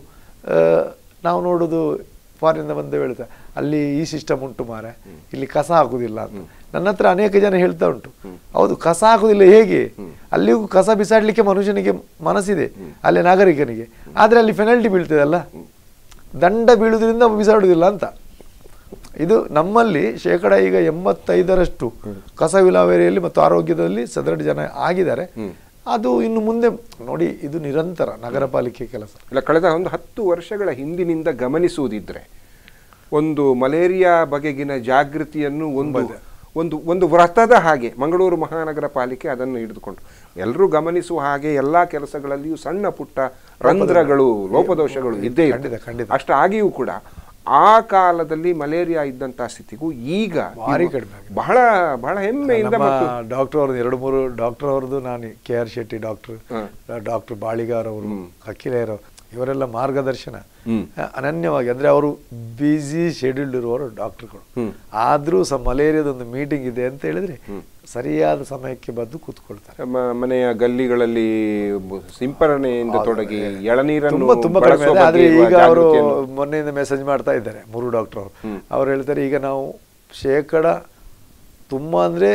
[SPEAKER 2] ನಾವು ನೋಡೋದು, ಫಾರಿನಿಂದ ಬಂದು ಹೇಳ್ತಾ ಅಲ್ಲಿ ಈ ಸಿಸ್ಟಮ್ ಉಂಟು ಮಾರೆ, ಇಲ್ಲಿ ಕಸ ಹಾಕುವುದಿಲ್ಲ ಅಂತ ನನ್ನ ಹತ್ರ ಅನೇಕ ಜನ ಹೇಳ್ತಾ ಉಂಟು. ಹೌದು, ಕಸ ಹಾಕುವುದಿಲ್ಲ ಹೇಗೆ? ಅಲ್ಲಿಗೂ ಕಸ ಬಿಸಾಡಲಿಕ್ಕೆ ಮನುಷ್ಯನಿಗೆ ಮನಸ್ಸಿದೆ, ಅಲ್ಲಿ ನಾಗರಿಕನಿಗೆ, ಆದರೆ ಅಲ್ಲಿ ಪೆನಲ್ಟಿ ಬೀಳ್ತದಲ್ಲ, ದಂಡ ಬೀಳುವುದರಿಂದ ಬಿಸಾಡುವುದಿಲ್ಲ ಅಂತ. ಇದು ನಮ್ಮಲ್ಲಿ ಶೇಕಡ ಈಗ ಎಂಬತ್ತೈದರಷ್ಟು ಕಸ ವಿಲೇವಾರಿಯಲ್ಲಿ ಮತ್ತು ಆರೋಗ್ಯದಲ್ಲಿ ಸದೃಢ ಜನ ಆಗಿದ್ದಾರೆ. ಅದು ಇನ್ನು ಮುಂದೆ ನೋಡಿ, ಇದು ನಿರಂತರ ನಗರ ಪಾಲಿಕೆ ಕೆಲಸ.
[SPEAKER 1] ಇಲ್ಲ, ಕಳೆದ ಒಂದು ಹತ್ತು ವರ್ಷಗಳ ಹಿಂದಿನಿಂದ ಗಮನಿಸುವುದಿದ್ರೆ ಒಂದು ಮಲೇರಿಯಾ ಬಗೆಗಿನ ಜಾಗೃತಿಯನ್ನು ಒಂದು ಒಂದು ಒಂದು ವ್ರತದ ಹಾಗೆ ಮಂಗಳೂರು ಮಹಾನಗರ ಪಾಲಿಕೆ ಅದನ್ನು ಹಿಡಿದುಕೊಂಡು ಎಲ್ಲರೂ ಗಮನಿಸುವ ಹಾಗೆ ಎಲ್ಲ ಕೆಲಸಗಳಲ್ಲಿಯೂ ಸಣ್ಣ ಪುಟ್ಟ ರಂಧ್ರಗಳು, ಲೋಪದೋಷಗಳು ಇದ್ದೇ ಇರ್ತದೆ. ಅಷ್ಟಾಗಿಯೂ ಕೂಡ ಆ ಕಾಲದಲ್ಲಿ ಮಲೇರಿಯಾ ಇದ್ದಂತಹ ಸ್ಥಿತಿಗೂ ಈಗ
[SPEAKER 2] ಭಾರಿ ಕಡಿಮೆ,
[SPEAKER 1] ಬಹಳ ಬಹಳ ಹೆಮ್ಮೆಯಿಂದ.
[SPEAKER 2] ಡಾಕ್ಟರ್ ಅವ್ರದ್ದು ಎರಡು ಮೂರು ಡಾಕ್ಟರ್ ಅವ್ರದ್ದು, ನಾನು K R Shetty doctor, doctor Baligar ಅವರು, ಅಖಿಲೇರ್, ಇವರೆಲ್ಲ ಮಾರ್ಗದರ್ಶನ ಅನನ್ಯವಾಗಿ, ಅಂದರೆ ಅವರು ಬ್ಯುಸಿ ಶೆಡ್ಯೂಲ್ಡ್ ಇರುವವರು ಡಾಕ್ಟರ್ಗಳು. ಆದರೂ ಸಹ ಮಲೇರಿಯಾದ ಒಂದು ಮೀಟಿಂಗ್ ಇದೆ ಅಂತ ಹೇಳಿದ್ರೆ ಸರಿಯಾದ ಸಮಯಕ್ಕೆ ಬಂದು ಕೂತ್ಕೊಳ್ತಾರೆ.
[SPEAKER 1] ಮನೆಯ ಗಲ್ಲಿಗಳಲ್ಲಿ ಸಿಂಪರಣೆಯಿಂದ ತೊಡಗಿ ಎಳನೀರನ್ನು
[SPEAKER 2] ತುಂಬಾ ತುಂಬಾ ಕಡಿಮೆ ಇದೆ. ಆದ್ರೆ ಈಗ ಅವರು ಮೊನ್ನೆಯಿಂದ ಮೆಸೇಜ್ ಮಾಡ್ತಾ ಇದ್ದಾರೆ ಮೂರು ಡಾಕ್ಟರ್ ಅವರು. ಅವ್ರು ಹೇಳ್ತಾರೆ, ಈಗ ನಾವು ಶೇಕಡ ತುಂಬಾ ಅಂದ್ರೆ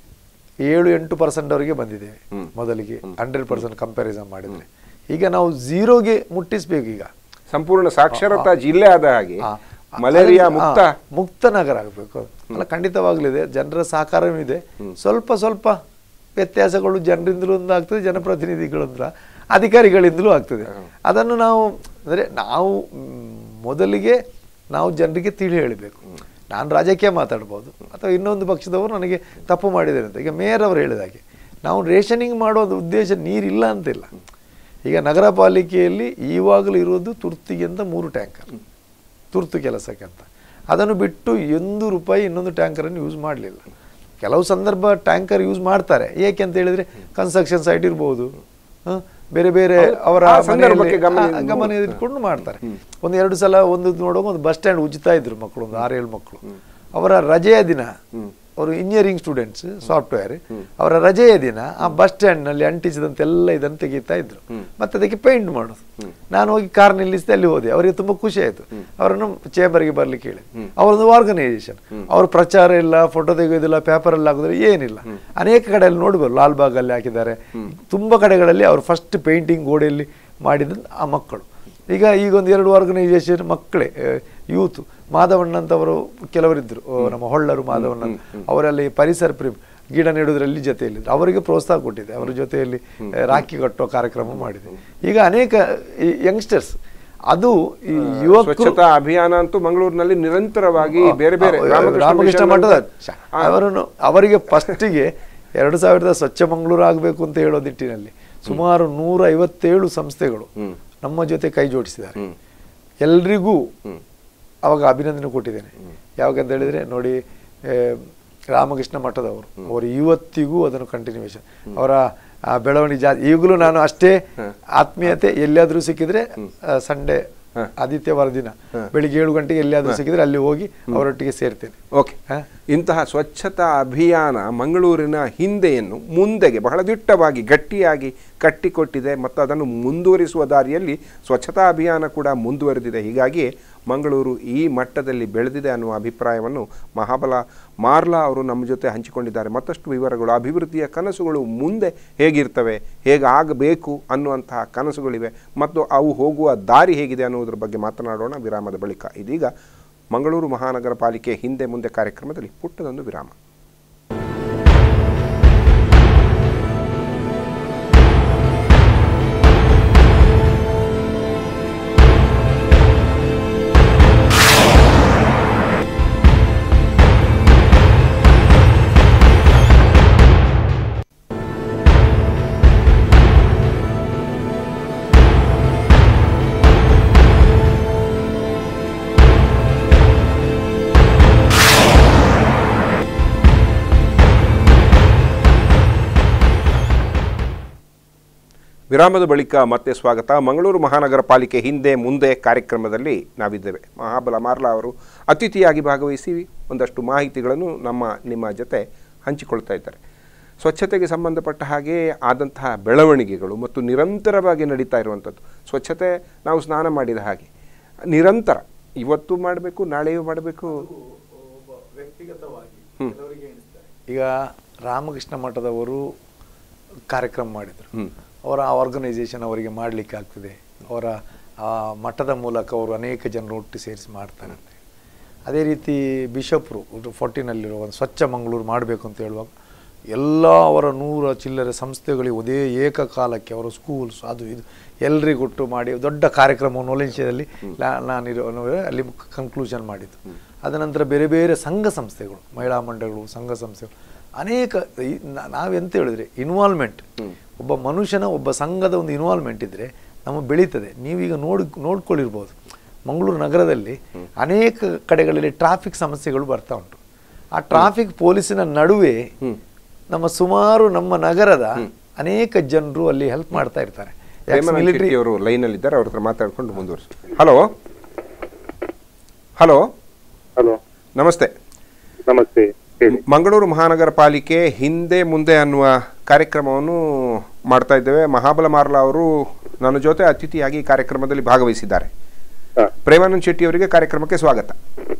[SPEAKER 2] ಏಳು ಎಂಟು ಪರ್ಸೆಂಟ್ ಅವರಿಗೆ ಬಂದಿದ್ದೇವೆ ಮೊದಲಿಗೆ, ಹಂಡ್ರೆಡ್ ಪರ್ಸೆಂಟ್ ಕಂಪ್ಯಾರಿಸನ್ ಮಾಡಿದ್ರೆ. ಈಗ ನಾವು ಝೀರೋಗೆ ಮುಟ್ಟಿಸ್ಬೇಕು. ಈಗ
[SPEAKER 1] ಸಂಪೂರ್ಣ ಸಾಕ್ಷರತಾ ಜಿಲ್ಲೆ ಆದ ಹಾಗೆ ಮಲೇರಿಯಾ ಮುಕ್ತ
[SPEAKER 2] ಮುಕ್ತ ನಗರ ಆಗಬೇಕು ಅಲ್ಲ, ಖಂಡಿತವಾಗ್ಲಿದೆ. ಜನರ ಸಹಕಾರವೂ ಇದೆ. ಸ್ವಲ್ಪ ಸ್ವಲ್ಪ ವ್ಯತ್ಯಾಸಗಳು ಜನರಿಂದಲೂ ಒಂದು ಆಗ್ತದೆ, ಜನಪ್ರತಿನಿಧಿಗಳಿಂದ ಅಧಿಕಾರಿಗಳಿಂದಲೂ ಆಗ್ತದೆ. ಅದನ್ನು ನಾವು ಅಂದರೆ ನಾವು ಮೊದಲಿಗೆ ನಾವು ಜನರಿಗೆ ತಿಳಿ ಹೇಳಬೇಕು. ನಾನು ರಾಜಕೀಯ ಮಾತಾಡ್ಬೋದು ಅಥವಾ ಇನ್ನೊಂದು ಪಕ್ಷದವರು ನನಗೆ ತಪ್ಪು ಮಾಡಿದ್ದಾರೆ ಅಂತ. ಈಗ ಮೇಯರ್ ಅವರು ಹೇಳಿದ ಹಾಗೆ ನಾವು ರೇಷನಿಂಗ್ ಮಾಡೋದು ಉದ್ದೇಶ ನೀರಿಲ್ಲ ಅಂತಿಲ್ಲ. ಈಗ ನಗರ ಪಾಲಿಕೆಯಲ್ಲಿ ಈವಾಗಲೂ ಇರೋದು ತುರ್ತಿಗೆ ಅಂತ ಮೂರು ಟ್ಯಾಂಕರ್, ತುರ್ತು ಕೆಲಸಕ್ಕೆ ಅಂತ. ಅದನ್ನು ಬಿಟ್ಟು ಒಂದು ರೂಪಾಯಿ ಇನ್ನೊಂದು ಟ್ಯಾಂಕರನ್ನು ಯೂಸ್ ಮಾಡಲಿಲ್ಲ. ಕೆಲವು ಸಂದರ್ಭ ಟ್ಯಾಂಕರ್ ಯೂಸ್ ಮಾಡ್ತಾರೆ. ಏಕೆ ಅಂತ ಹೇಳಿದರೆ ಕನ್ಸ್ಟ್ರಕ್ಷನ್ ಸೈಟ್ ಇರ್ಬೋದು, ಬೇರೆ ಬೇರೆ ಅವರ ಗಮನ ಇಟ್ಕೊಂಡು ಮಾಡ್ತಾರೆ. ಒಂದು ಎರಡು ಸಲ ಒಂದು ನೋಡುವಾಗ ಒಂದು ಬಸ್ ಸ್ಟ್ಯಾಂಡ್ ಉಜ್ತಾ ಇದ್ರು ಮಕ್ಕಳು, ಒಂದು ಆರೇಳು ಮಕ್ಕಳು. ಅವರ ರಜೆಯ ದಿನ, ಅವರು ಇಂಜಿನಿಯರಿಂಗ್ ಸ್ಟೂಡೆಂಟ್ಸ್ ಸಾಫ್ಟ್ವೇರ್, ಅವರ ರಜೆಯ ದಿನ ಆ ಬಸ್ ಸ್ಟ್ಯಾಂಡ್ನಲ್ಲಿ ಅಂಟಿಸಿದಂತೆಲ್ಲ ಇದನ್ನು ತೆಗೀತಾ ಇದ್ರು. ಮತ್ತೆ ಅದಕ್ಕೆ ಪೇಂಟ್ ಮಾಡೋದು. ನಾನು ಹೋಗಿ ಕಾರ್ ನಿಲ್ಲಿಸಿದೆ, ಅಲ್ಲಿ ಹೋದೆ. ಅವರಿಗೆ ತುಂಬ ಖುಷಿ ಆಯಿತು. ಅವರನ್ನು ಚೇಂಬರ್ಗೆ ಬರ್ಲಿಕ್ಕೆ ಹೇಳಿ. ಅವರೊಂದು ಆರ್ಗನೈಸೇಷನ್, ಅವ್ರ ಪ್ರಚಾರ ಇಲ್ಲ, ಫೋಟೋ ತೆಗೆಯೋದಿಲ್ಲ, ಪೇಪರಲ್ಲಿ ಹಾಕೋದಿಲ್ಲ, ಏನಿಲ್ಲ. ಅನೇಕ ಕಡೆಯಲ್ಲಿ ನೋಡ್ಬೋದು, ಲಾಲ್ಬಾಗಲ್ಲಿ ಹಾಕಿದ್ದಾರೆ, ತುಂಬ ಕಡೆಗಳಲ್ಲಿ ಅವರು ಫಸ್ಟ್ ಪೇಂಟಿಂಗ್ ಗೋಡೆಯಲ್ಲಿ ಮಾಡಿದ ಆ ಮಕ್ಕಳು. ಈಗ ಈಗೊಂದು ಎರಡು ಆರ್ಗನೈಸೇಷನ್ ಮಕ್ಕಳೇ, ಯೂತ್ ಮಾಧವಣ್ಣ ಅಂತವರು ಕೆಲವರಿದ್ದರು, ನಮ್ಮ ಹೊಳ್ಳರು ಮಾಧವಣ್ಣ, ಅವರಲ್ಲಿ ಪರಿಸರ ಪ್ರೇಮ ಗಿಡ ನೆಡುವುದರಲ್ಲಿ ಜೊತೆಯಲ್ಲಿದ್ದರು. ಅವರಿಗೆ ಪ್ರೋತ್ಸಾಹ ಕೊಟ್ಟಿದೆ. ಅವರ ಜೊತೆಯಲ್ಲಿ ರಾಖಿ ಕಟ್ಟುವ ಕಾರ್ಯಕ್ರಮ ಮಾಡಿದೆ. ಈಗ ಅನೇಕ ಯಂಗ್ಸ್ಟರ್ಸ್, ಅದು ಯುವಕರು
[SPEAKER 1] ಅಭಿಯಾನ ಅಂತೂ ಮಂಗಳೂರಿನಲ್ಲಿ ನಿರಂತರವಾಗಿ ಬೇರೆ ಬೇರೆ
[SPEAKER 2] ರಾಮಕೃಷ್ಣ ಮಠದ ಅವರನ್ನು ಅವರಿಗೆ ಫಸ್ಟಿಗೆ ಎರಡು ಸಾವಿರದ ಸ್ವಚ್ಛ ಮಂಗಳೂರು ಆಗಬೇಕು ಅಂತ ಹೇಳೋ ನಿಟ್ಟಿನಲ್ಲಿ ಸುಮಾರು ನೂರ ಐವತ್ತೇಳು ಸಂಸ್ಥೆಗಳು ನಮ್ಮ ಜೊತೆ ಕೈ ಜೋಡಿಸಿದ್ದಾರೆ. ಎಲ್ರಿಗೂ ಅವಾಗ ಅಭಿನಂದನೆ ಕೊಟ್ಟಿದ್ದೇನೆ. ಯಾವಾಗಂತ ಹೇಳಿದರೆ ನೋಡಿ, ರಾಮಕೃಷ್ಣ ಮಠದವರು ಅವರು ಇವತ್ತಿಗೂ ಅದನ್ನು ಕಂಟಿನ್ಯೂಷನ್, ಅವರ ಬೆಳವಣಿಗೆ ಜಾತಿ ಈಗಲೂ ನಾನು ಅಷ್ಟೇ ಆತ್ಮೀಯತೆ. ಎಲ್ಲಿಯಾದರೂ ಸಿಕ್ಕಿದ್ರೆ ಸಂಡೇ ಆದಿತ್ಯವಾರ ದಿನ ಬೆಳಿಗ್ಗೆ ಏಳು ಗಂಟೆಗೆ ಎಲ್ಲಿಯಾದರೂ ಸಿಕ್ಕಿದ್ರೆ ಅಲ್ಲಿ ಹೋಗಿ ಅವರೊಟ್ಟಿಗೆ ಸೇರ್ತೇನೆ.
[SPEAKER 1] ಓಕೆ, ಇಂತಹ ಸ್ವಚ್ಛತಾ ಅಭಿಯಾನ ಮಂಗಳೂರಿನ ಹಿಂದೆಯನ್ನು ಮುಂದೆಗೆ ಬಹಳ ದಿಟ್ಟವಾಗಿ ಗಟ್ಟಿಯಾಗಿ ಕಟ್ಟಿಕೊಟ್ಟಿದೆ ಮತ್ತು ಅದನ್ನು ಮುಂದುವರಿಸುವ ದಾರಿಯಲ್ಲಿ ಸ್ವಚ್ಛತಾ ಅಭಿಯಾನ ಕೂಡ ಮುಂದುವರೆದಿದೆ. ಹೀಗಾಗಿ ಮಂಗಳೂರು ಈ ಮಟ್ಟದಲ್ಲಿ ಬೆಳೆದಿದೆ ಅನ್ನುವ ಅಭಿಪ್ರಾಯವನ್ನು ಮಹಾಬಲ ಮಾರ್ಲಾ ಅವರು ನಮ್ಮ ಜೊತೆ ಹಂಚಿಕೊಂಡಿದ್ದಾರೆ. ಮತ್ತಷ್ಟು ವಿವರಗಳು, ಅಭಿವೃದ್ಧಿಯ ಕನಸುಗಳು ಮುಂದೆ ಹೇಗಿರ್ತವೆ, ಹೇಗಾಗಬೇಕು ಅನ್ನುವಂತಹ ಕನಸುಗಳಿವೆ ಮತ್ತು ಅವು ಹೋಗುವ ದಾರಿ ಹೇಗಿದೆ ಅನ್ನುವುದರ ಬಗ್ಗೆ ಮಾತನಾಡೋಣ ವಿರಾಮದ ಬಳಿಕ. ಇದೀಗ ಮಂಗಳೂರು ಮಹಾನಗರ ಪಾಲಿಕೆ ಹಿಂದೆ ಮುಂದೆ ಕಾರ್ಯಕ್ರಮದಲ್ಲಿ ಪುಟ್ಟದೊಂದು ವಿರಾಮ. ವಿರಾಮದ ಬಳಿಕ ಮತ್ತೆ ಸ್ವಾಗತ. ಮಂಗಳೂರು ಮಹಾನಗರ ಪಾಲಿಕೆ ಹಿಂದೆ ಮುಂದೆ ಕಾರ್ಯಕ್ರಮದಲ್ಲಿ ನಾವಿದ್ದೇವೆ. ಮಹಾಬಲ ಮಾರ್ಲಾ ಅವರು ಅತಿಥಿಯಾಗಿ ಭಾಗವಹಿಸಿ ಒಂದಷ್ಟು ಮಾಹಿತಿಗಳನ್ನು ನಮ್ಮ ನಿಮ್ಮ ಜೊತೆ ಹಂಚಿಕೊಳ್ತಾ ಇದ್ದಾರೆ. ಸ್ವಚ್ಛತೆಗೆ ಸಂಬಂಧಪಟ್ಟ ಹಾಗೆ ಆದಂತಹ ಬೆಳವಣಿಗೆಗಳು ಮತ್ತು ನಿರಂತರವಾಗಿ ನಡೀತಾ ಇರುವಂಥದ್ದು. ಸ್ವಚ್ಛತೆ ನಾವು ಸ್ನಾನ ಮಾಡಿದ ಹಾಗೆ ನಿರಂತರ, ಇವತ್ತು ಮಾಡಬೇಕು, ನಾಳೆಯೂ ಮಾಡಬೇಕು.
[SPEAKER 2] ಈಗ ರಾಮಕೃಷ್ಣ ಮಠದವರು ಕಾರ್ಯಕ್ರಮ ಮಾಡಿದರು. ಅವರ ಆರ್ಗನೈಸೇಷನ್ ಅವರಿಗೆ ಮಾಡಲಿಕ್ಕೆ ಆಗ್ತದೆ. ಅವರ ಮಠದ ಮೂಲಕ ಅವರು ಅನೇಕ ಜನರು ಒಟ್ಟು ಸೇರಿಸಿ ಮಾಡ್ತಾರಂತೆ. ಅದೇ ರೀತಿ ಬಿಷಪ್ರು ಫೋರ್ಟಿನಲ್ಲಿರೋ ಒಂದು ಸ್ವಚ್ಛ ಮಂಗಳೂರು ಮಾಡಬೇಕು ಅಂತ ಹೇಳುವಾಗ ಎಲ್ಲ ಅವರ ನೂರ ಚಿಲ್ಲರೆ ಸಂಸ್ಥೆಗಳಿಗೆ ಒಂದೇ ಏಕಕಾಲಕ್ಕೆ ಅವರ ಸ್ಕೂಲ್ಸ್ ಅದು ಇದು ಎಲ್ರಿಗೊಟ್ಟು ಮಾಡಿ ದೊಡ್ಡ ಕಾರ್ಯಕ್ರಮವನ್ನು ಒಲಿಂಶದಲ್ಲಿ ನಾನಿರೋ ಅಲ್ಲಿ ಕನ್ಕ್ಲೂಷನ್ ಮಾಡಿದ್ದು. ಅದ ನಂತರ ಬೇರೆ ಬೇರೆ ಸಂಘ ಸಂಸ್ಥೆಗಳು, ಮಹಿಳಾ ಮಂಡಳಿಗಳು, ಸಂಘ ಸಂಸ್ಥೆಗಳು ಅನೇಕ. ನಾವೆಂತ ಹೇಳಿದ್ರೆ ಇನ್ವಾಲ್ವ್ಮೆಂಟ್, ಒಬ್ಬ ಮನುಷ್ಯನ ಒಬ್ಬ ಸಂಘದ ಒಂದು ಇನ್ವಾಲ್ವ್ಮೆಂಟ್ ಇದ್ದರೆ ನಮ್ಮ ಬೆಳೀತದೆ. ನೀವೀಗ ನೋಡಿ ನೋಡ್ಕೊಳ್ಳಿರ್ಬೋದು, ಮಂಗಳೂರು ನಗರದಲ್ಲಿ ಅನೇಕ ಕಡೆಗಳಲ್ಲಿ ಟ್ರಾಫಿಕ್ ಸಮಸ್ಯೆಗಳು ಬರ್ತಾ ಉಂಟು. ಆ ಟ್ರಾಫಿಕ್ ಪೊಲೀಸಿನ ನಡುವೆ ನಮ್ಮ ಸುಮಾರು ನಮ್ಮ ನಗರದ ಅನೇಕ ಜನರು ಅಲ್ಲಿ ಹೆಲ್ಪ್ ಮಾಡ್ತಾ ಇರ್ತಾರೆ.
[SPEAKER 1] ಮಿಲಿಟರಿ ಅವರು ಲೈನಲ್ಲಿ ಇದ್ದಾರೆ, ಅವ್ರ ಹತ್ರ ಮಾತಾಡ್ಕೊಂಡು ಮುಂದುವರಿಸಿ. ಹಲೋ ಹಲೋ
[SPEAKER 3] ಹಲೋ
[SPEAKER 1] ನಮಸ್ತೆ.
[SPEAKER 3] ನಮಸ್ತೆ.
[SPEAKER 1] ಮಂಗಳೂರು ಮಹಾನಗರ ಪಾಲಿಕೆ ಹಿಂದೆ ಮುಂದೆ ಅನ್ನುವ ಕಾರ್ಯಕ್ರಮವನ್ನು ಮಾಡ್ತಾ ಇದ್ದೇವೆ. ಮಹಾಬಲ ಮಾರ್ಲಾ ಅವರು ನನ್ನ ಜೊತೆ ಅತಿಥಿಯಾಗಿ ಕಾರ್ಯಕ್ರಮದಲ್ಲಿ ಭಾಗವಹಿಸಿದ್ದಾರೆ. ಪ್ರೇಮಾನಂದ್ ಶೆಟ್ಟಿ ಅವರಿಗೆ ಕಾರ್ಯಕ್ರಮಕ್ಕೆ ಸ್ವಾಗತ.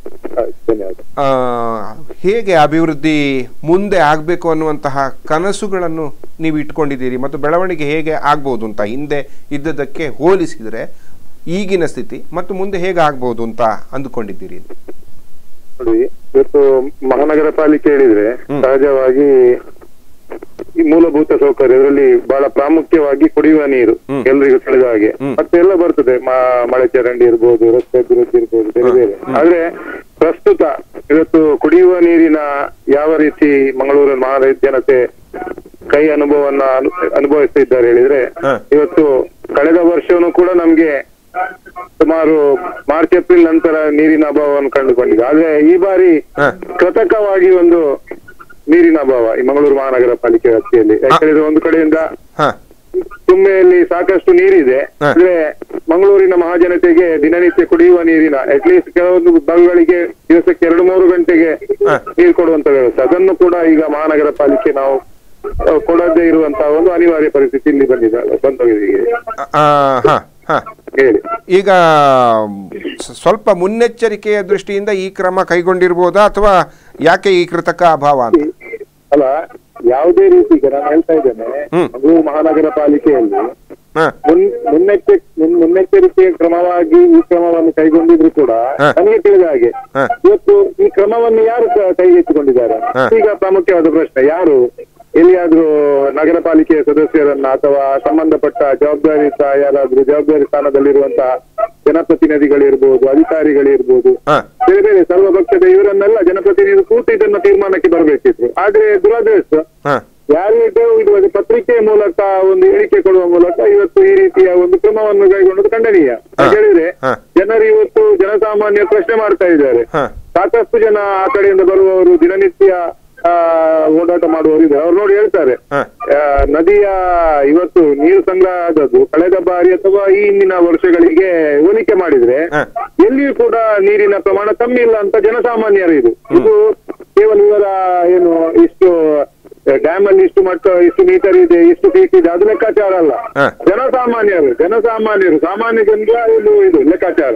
[SPEAKER 1] ಹೇಗೆ ಅಭಿವೃದ್ಧಿ ಮುಂದೆ ಆಗಬೇಕು ಅನ್ನುವಂತಹ ಕನಸುಗಳನ್ನು ನೀವು ಇಟ್ಕೊಂಡಿದ್ದೀರಿ ಮತ್ತು ಬೆಳವಣಿಗೆ ಹೇಗೆ ಆಗ್ಬೋದು ಅಂತ ಹಿಂದೆ ಇದ್ದದಕ್ಕೆ ಹೋಲಿಸಿದರೆ ಈಗಿನ ಸ್ಥಿತಿ ಮತ್ತು ಮುಂದೆ ಹೇಗೆ ಆಗ್ಬೋದು ಅಂತ ಅಂದುಕೊಂಡಿದ್ದೀರಿ?
[SPEAKER 3] ನೋಡಿ, ಇವತ್ತು ಮಹಾನಗರ ಪಾಲಿಕೆ ಹೇಳಿದ್ರೆ ಸಹಜವಾಗಿ ಈ ಮೂಲಭೂತ ಸೌಕರ್ಯ ಇದರಲ್ಲಿ ಬಹಳ ಪ್ರಾಮುಖ್ಯವಾಗಿ ಕುಡಿಯುವ ನೀರು ಎಲ್ರಿಗೂ ತಿಳಿದ ಹಾಗೆ ಮತ್ತೆ ಎಲ್ಲ ಬರ್ತದೆ, ಮಳೆ ಚರಂಡಿ ಇರ್ಬೋದು, ರಸ್ತೆ ಅಭಿವೃದ್ಧಿ ಇರ್ಬೋದು, ಬೇರೆ ಬೇರೆ. ಆದ್ರೆ ಪ್ರಸ್ತುತ ಇವತ್ತು ಕುಡಿಯುವ ನೀರಿನ ಯಾವ ರೀತಿ ಮಂಗಳೂರು ಮಹಾನಗರ ಜನತೆ ಕೈ ಅನುಭವವನ್ನ ಅನುಭವಿಸ್ತಾ ಇದ್ದಾರೆ ಹೇಳಿದ್ರೆ, ಇವತ್ತು ಕಳೆದ ವರ್ಷವೂ ಕೂಡ ನಮ್ಗೆ ಸುಮಾರು ಮಾರ್ಚ್ ಏಪ್ರಿಲ್ ನಂತರ ನೀರಿನ ಅಭಾವವನ್ನು ಕಂಡುಕೊಂಡಿದೆ. ಆದ್ರೆ ಈ ಬಾರಿ ಕೃತಕವಾಗಿ ಒಂದು ನೀರಿನ ಅಭಾವ ಈ ಮಂಗಳೂರು ಮಹಾನಗರ ಪಾಲಿಕೆ ವ್ಯಾಪ್ತಿಯಲ್ಲಿ. ಯಾಕಂದ್ರೆ ಒಂದು ಕಡೆಯಿಂದ ತುಂಬೆಯಲ್ಲಿ ಸಾಕಷ್ಟು ನೀರಿದೆ, ಅಂದ್ರೆ ಮಂಗಳೂರಿನ ಮಹಾಜನತೆಗೆ ದಿನನಿತ್ಯ ಕುಡಿಯುವ ನೀರಿನ ಅಟ್ಲೀಸ್ಟ್ ಕೆಲವೊಂದು ಭಾಗಗಳಿಗೆ ದಿವಸಕ್ಕೆ ಎರಡು ಮೂರು ಗಂಟೆಗೆ ನೀರು ಕೊಡುವಂತ ವ್ಯವಸ್ಥೆ, ಅದನ್ನು ಕೂಡ ಈಗ ಮಹಾನಗರ ಪಾಲಿಕೆ ನಾವು ಕೊಡದೇ ಇರುವಂತಹ ಒಂದು ಅನಿವಾರ್ಯ ಪರಿಸ್ಥಿತಿ ಇಲ್ಲಿ ಬಂದಿದೆ ಬಂದೋಗಿದೆ. ಹೇಳಿ,
[SPEAKER 1] ಈಗ ಸ್ವಲ್ಪ ಮುನ್ನೆಚ್ಚರಿಕೆಯ ದೃಷ್ಟಿಯಿಂದ ಈ ಕ್ರಮ ಕೈಗೊಂಡಿರ್ಬೋದಾ ಅಥವಾ ಯಾಕೆ ಈ ಕೃತಕ ಅಭಾವ ಅಂತ?
[SPEAKER 3] ಅಲ್ಲ, ಯಾವುದೇ ರೀತಿ ಈಗ ನಾನು ಹೇಳ್ತಾ ಇದ್ದೇನೆ, ಮಂಗಳೂರು ಮಹಾನಗರ ಪಾಲಿಕೆಯಲ್ಲಿ ಮುನ್ನೆಚ್ಚರಿಕೆ ಮುನ್ನೆಚ್ಚರಿಕೆ ಕ್ರಮವಾಗಿ ಈ ಕ್ರಮವನ್ನು ಕೈಗೊಂಡಿದ್ರು ಕೂಡ ನನಗೆ ತಿಳಿದ ಹಾಗೆ ಇವತ್ತು ಈ ಕ್ರಮವನ್ನು ಯಾರು ಕೈಗೆತ್ತಿಕೊಂಡಿದ್ದಾರೆ ಈಗ ಪ್ರಾಮುಖ್ಯವಾದ ಪ್ರಶ್ನೆ. ಯಾರು ಎಲ್ಲಿಯಾದ್ರೂ ನಗರ ಪಾಲಿಕೆಯ ಸದಸ್ಯರನ್ನ ಅಥವಾ ಸಂಬಂಧಪಟ್ಟ ಜವಾಬ್ದಾರಿತ ಯಾರಾದ್ರೂ ಜವಾಬ್ದಾರಿ ಸ್ಥಾನದಲ್ಲಿರುವಂತಹ ಜನಪ್ರತಿನಿಧಿಗಳಿರ್ಬೋದು, ಅಧಿಕಾರಿಗಳಿರ್ಬೋದು, ಬೇರೆ ಬೇರೆ ಸರ್ವಪಕ್ಷದ ಇವರನ್ನೆಲ್ಲ ಜನಪ್ರತಿನಿಧಿ ಕೂತು ಇದನ್ನ ತೀರ್ಮಾನಕ್ಕೆ ಬರಬೇಕಿತ್ತು. ಆದ್ರೆ ದುರದೃಷ್ಟ ಯಾರಿಗೂ ಇದು ಪತ್ರಿಕೆಯ ಮೂಲಕ ಒಂದು ಹೇಳಿಕೆ ಕೊಡುವ ಮೂಲಕ ಇವತ್ತು ಈ ರೀತಿಯ ಒಂದು ಕ್ರಮವನ್ನು ಕೈಗೊಂಡದ್ದು ಖಂಡನೀಯ. ಹೇಳಿದ್ರೆ ಜನರು ಇವತ್ತು ಜನಸಾಮಾನ್ಯ ಪ್ರಶ್ನೆ ಮಾಡ್ತಾ ಇದ್ದಾರೆ. ಸಾಕಷ್ಟು ಜನ ಆ ಕಡೆಯಿಂದ ಬರುವವರು ದಿನನಿತ್ಯ ಆ ಓಡಾಟ ಮಾಡುವವರು ಇದ್ದಾರೆ. ಅವ್ರು ನೋಡಿ ಹೇಳ್ತಾರೆ, ನದಿಯ ಇವತ್ತು ನೀರು ಸಂಗ್ರಹ ಆದದ್ದು ಕಳೆದ ಬಾರಿ ಅಥವಾ ಈ ಹಿಂದಿನ ವರ್ಷಗಳಿಗೆ ಹೋಲಿಕೆ ಮಾಡಿದ್ರೆ ಎಲ್ಲಿಯೂ ಕೂಡ ನೀರಿನ ಪ್ರಮಾಣ ಕಮ್ಮಿ ಇಲ್ಲ ಅಂತ ಜನಸಾಮಾನ್ಯರು ಇದು ಇದು ಕೇವಲ ಇವರ ಏನು ಇಷ್ಟು ಡ್ಯಾಮ್ ಅಲ್ಲಿ ಇಷ್ಟು ಮಟ್ಟ ಇಷ್ಟು ಮೀಟರ್ ಇದೆ, ಇಷ್ಟು ಫೀಟ್ ಇದೆ, ಅದು ಲೆಕ್ಕಾಚಾರ ಅಲ್ಲ. ಜನಸಾಮಾನ್ಯರು ಜನಸಾಮಾನ್ಯರು ಸಾಮಾನ್ಯ ಜನರ ಇದು ಇದು ಲೆಕ್ಕಾಚಾರ.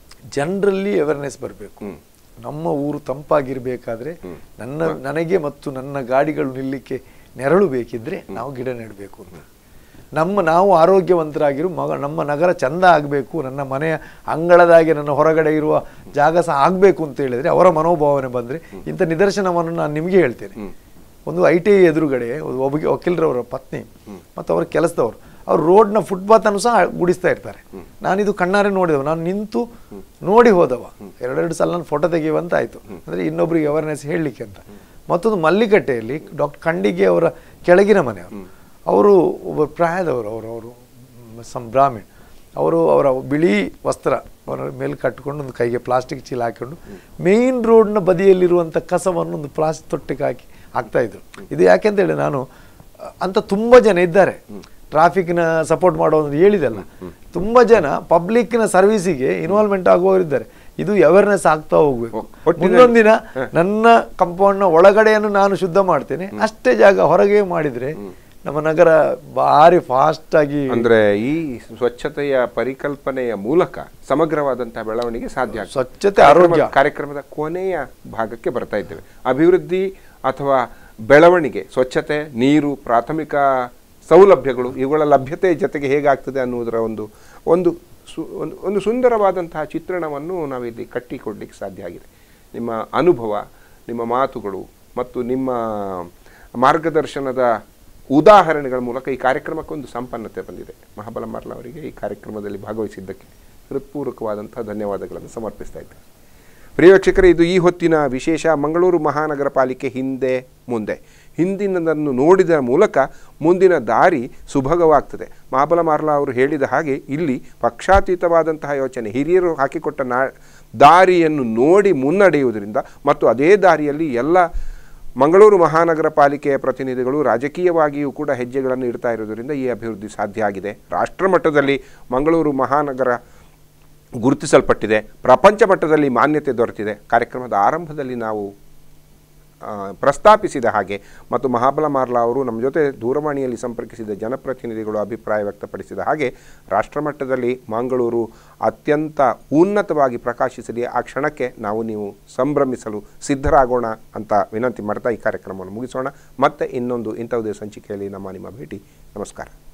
[SPEAKER 2] ಜನರಲ್ಲಿ ಅವೇರ್ನೆಸ್ ಬರಬೇಕು. ನಮ್ಮ ಊರು ತಂಪಾಗಿರ್ಬೇಕಾದ್ರೆ ನನ್ನ ನನಗೆ ಮತ್ತು ನನ್ನ ಗಾಡಿಗಳು ನಿಲ್ಲಿಕ್ಕೆ ನೆರಳು ಬೇಕಿದ್ರೆ ನಾವು ಗಿಡ ನೆಡಬೇಕು ಅಂತ. ನಮ್ಮ ನಾವು ಆರೋಗ್ಯವಂತರಾಗಿರು ಮಗ ನಮ್ಮ ನಗರ ಚಂದ ಆಗಬೇಕು, ನನ್ನ ಮನೆಯ ಅಂಗಳದಾಗೆ ನನ್ನ ಹೊರಗಡೆ ಇರುವ ಜಾಗ ಸಹ ಆಗಬೇಕು ಅಂತ ಹೇಳಿದ್ರೆ ಅವರ ಮನೋಭಾವನೆ ಬಂದರೆ ಇಂಥ ನಿದರ್ಶನವನ್ನು ನಾನು ನಿಮಗೆ ಹೇಳ್ತೇನೆ. ಒಂದು ಐ ಟಿ ಐ ಎದುರುಗಡೆ ಒಬ್ಬ ವಕೀಲರವರ ಪತ್ನಿ ಮತ್ತು ಅವರ ಕೆಲಸದವರು ಅವ್ರು ರೋಡ್ನ ಫುಟ್ಪಾತನ್ನು ಸಹ ಗುಡಿಸ್ತಾ ಇರ್ತಾರೆ. ನಾನಿದು ಕಣ್ಣಾರೆ ನೋಡಿದವ, ನಾನು ನಿಂತು ನೋಡಿ ಹೋದವ. ಎರಡೆರಡು ಸಲ ನಾನು ಫೋಟೋ ತೆಗೆಯುವಂತ ಆಯಿತು, ಅಂದರೆ ಇನ್ನೊಬ್ರಿಗೆ ಅವೇರ್ನೆಸ್ ಹೇಳಲಿಕ್ಕೆ ಅಂತ. ಮತ್ತೊಂದು ಮಲ್ಲಿಕಟ್ಟೆಯಲ್ಲಿ ಡಾಕ್ಟರ್ ಖಂಡಿಗೆ ಅವರ ಕೆಳಗಿನ ಮನೆಯವರು, ಅವರು ಒಬ್ಬ ಪ್ರಾಯದವರು, ಅವರು ಅವರು ಸಂ ಬ್ರಾಹ್ಮಣ್, ಅವರು ಅವರ ಬಿಳಿ ವಸ್ತ್ರ ಅವರ ಮೇಲೆ ಕಟ್ಟಿಕೊಂಡು ಒಂದು ಕೈಗೆ ಪ್ಲಾಸ್ಟಿಕ್ ಚೀಲ ಹಾಕಿಕೊಂಡು ಮೇಯ್ನ್ ರೋಡ್ನ ಬದಿಯಲ್ಲಿರುವಂಥ ಕಸವನ್ನು ಒಂದು ಪ್ಲಾಸ್ಟಿಕ್ ತೊಟ್ಟಿಗೆ ಹಾಕಿ ಹಾಕ್ತಾಯಿದ್ರು. ಇದು ಯಾಕೆಂತ ಹೇಳಿ ನಾನು ಅಂತ ತುಂಬ ಜನ ಇದ್ದಾರೆ ಟ್ರಾಫಿಕ್ನ ಸಪೋರ್ಟ್ ಮಾಡೋದು ಹೇಳಿದಲ್ಲ, ತುಂಬ ಜನ ಪಬ್ಲಿಕ್ನ ಸರ್ವಿಸಿಗೆ ಇನ್ವಾಲ್ವ್ಮೆಂಟ್ ಆಗುವವರಿದ್ದಾರೆ. ಇದು ಅವೇರ್ನೆಸ್ ಆಗ್ತಾ ಹೋಗ್ಬೇಕು. ಮುಂದೊಂದಿನ ನನ್ನ ಕಾಂಪೌಂಡ್ನ ಒಳಗಡೆಯನ್ನು ನಾನು ಶುದ್ಧ ಮಾಡ್ತೇನೆ, ಅಷ್ಟೇ ಜಾಗ ಹೊರಗೆ ಮಾಡಿದರೆ ನಮ್ಮ ನಗರ ಭಾರಿ ಫಾಸ್ಟ್ ಆಗಿ,
[SPEAKER 1] ಅಂದ್ರೆ ಈ ಸ್ವಚ್ಛತೆಯ ಪರಿಕಲ್ಪನೆಯ ಮೂಲಕ ಸಮಗ್ರವಾದಂತಹ ಬೆಳವಣಿಗೆ ಸಾಧ್ಯ.
[SPEAKER 2] ಸ್ವಚ್ಛತೆ ಆರೋಗ್ಯ
[SPEAKER 1] ಕಾರ್ಯಕ್ರಮದ ಕೊನೆಯ ಭಾಗಕ್ಕೆ ಬರ್ತಾ ಇದ್ದೇವೆ. ಅಭಿವೃದ್ಧಿ ಅಥವಾ ಬೆಳವಣಿಗೆ, ಸ್ವಚ್ಛತೆ, ನೀರು, ಪ್ರಾಥಮಿಕ ಸೌಲಭ್ಯಗಳು ಇವುಗಳ ಲಭ್ಯತೆ ಜೊತೆಗೆ ಹೇಗಾಗ್ತದೆ ಅನ್ನುವುದರ ಒಂದು ಒಂದು ಸು ಒಂದು ಒಂದು ಸುಂದರವಾದಂತಹ ಚಿತ್ರಣವನ್ನು ನಾವಿಲ್ಲಿ ಕಟ್ಟಿಕೊಡ್ಲಿಕ್ಕೆ ಸಾಧ್ಯ ಆಗಿದೆ. ನಿಮ್ಮ ಅನುಭವ, ನಿಮ್ಮ ಮಾತುಗಳು ಮತ್ತು ನಿಮ್ಮ ಮಾರ್ಗದರ್ಶನದ ಉದಾಹರಣೆಗಳ ಮೂಲಕ ಈ ಕಾರ್ಯಕ್ರಮಕ್ಕೆ ಒಂದು ಸಂಪನ್ನತೆ ಬಂದಿದೆ. ಮಹಾಬಲ ಮಾರ್ಲ ಅವರಿಗೆ ಈ ಕಾರ್ಯಕ್ರಮದಲ್ಲಿ ಭಾಗವಹಿಸಿದ್ದಕ್ಕೆ ಹೃತ್ಪೂರ್ವಕವಾದಂತಹ ಧನ್ಯವಾದಗಳನ್ನು ಸಮರ್ಪಿಸ್ತಾ ಇದ್ದೇನೆ. ಪ್ರಿಯ ವೀಕ್ಷಕರೇ, ಇದು ಈ ಹೊತ್ತಿನ ವಿಶೇಷ. ಮಂಗಳೂರು ಮಹಾನಗರ ಪಾಲಿಕೆ ಹಿಂದೆ ಮುಂದೆ, ಹಿಂದಿನದನ್ನು ನೋಡಿದ ಮೂಲಕ ಮುಂದಿನ ದಾರಿ ಸುಭಗವಾಗ್ತದೆ. ಮಹಾಬಲ ಮಾರ್ಲ ಅವರು ಹೇಳಿದ ಹಾಗೆ ಇಲ್ಲಿ ಪಕ್ಷಾತೀತವಾದಂತಹ ಯೋಚನೆ, ಹಿರಿಯರು ಹಾಕಿಕೊಟ್ಟ ನಾ ದಾರಿಯನ್ನು ನೋಡಿ ಮುನ್ನಡೆಯುವುದರಿಂದ ಮತ್ತು ಅದೇ ದಾರಿಯಲ್ಲಿ ಎಲ್ಲ ಮಂಗಳೂರು ಮಹಾನಗರ ಪಾಲಿಕೆಯ ಪ್ರತಿನಿಧಿಗಳು ರಾಜಕೀಯವಾಗಿಯೂ ಕೂಡ ಹೆಜ್ಜೆಗಳನ್ನು ಇಡ್ತಾ ಇರೋದರಿಂದ ಈ ಅಭಿವೃದ್ಧಿ ಸಾಧ್ಯ ಆಗಿದೆ. ರಾಷ್ಟ್ರಮಟ್ಟದಲ್ಲಿ ಮಂಗಳೂರು ಮಹಾನಗರ ಗುರುತಿಸಲ್ಪಟ್ಟಿದೆ, ಪ್ರಪಂಚ ಮಟ್ಟದಲ್ಲಿ ಮಾನ್ಯತೆ ದೊರೆತಿದೆ. ಕಾರ್ಯಕ್ರಮದ ಆರಂಭದಲ್ಲಿ ನಾವು ಪ್ರಸ್ತಾಪಿಸಿದ ಹಾಗೆ ಮತ್ತು ಮಹಾಬಲ ಮಾರ್ಲಾ ಅವರು ನಮ್ಮ ಜೊತೆ ದೂರವಾಣಿಯಲ್ಲಿ ಸಂಪರ್ಕಿಸಿದ ಜನಪ್ರತಿನಿಧಿಗಳು ಅಭಿಪ್ರಾಯ ವ್ಯಕ್ತಪಡಿಸಿದ ಹಾಗೆ ರಾಷ್ಟ್ರಮಟ್ಟದಲ್ಲಿ ಮಂಗಳೂರು ಅತ್ಯಂತ ಉನ್ನತವಾಗಿ ಪ್ರಕಾಶಿಸಲಿ. ಆ ಕ್ಷಣಕ್ಕೆ ನಾವು ನೀವು ಸಂಭ್ರಮಿಸಲು ಸಿದ್ಧರಾಗೋಣ ಅಂತ ವಿನಂತಿ ಮಾಡ್ತಾ ಈ ಕಾರ್ಯಕ್ರಮವನ್ನು ಮುಗಿಸೋಣ. ಮತ್ತೆ ಇನ್ನೊಂದು ಇಂಥವುದೇ ಸಂಚಿಕೆಯಲ್ಲಿ ನಮ್ಮ ನಿಮ್ಮ ಭೇಟಿ. ನಮಸ್ಕಾರ.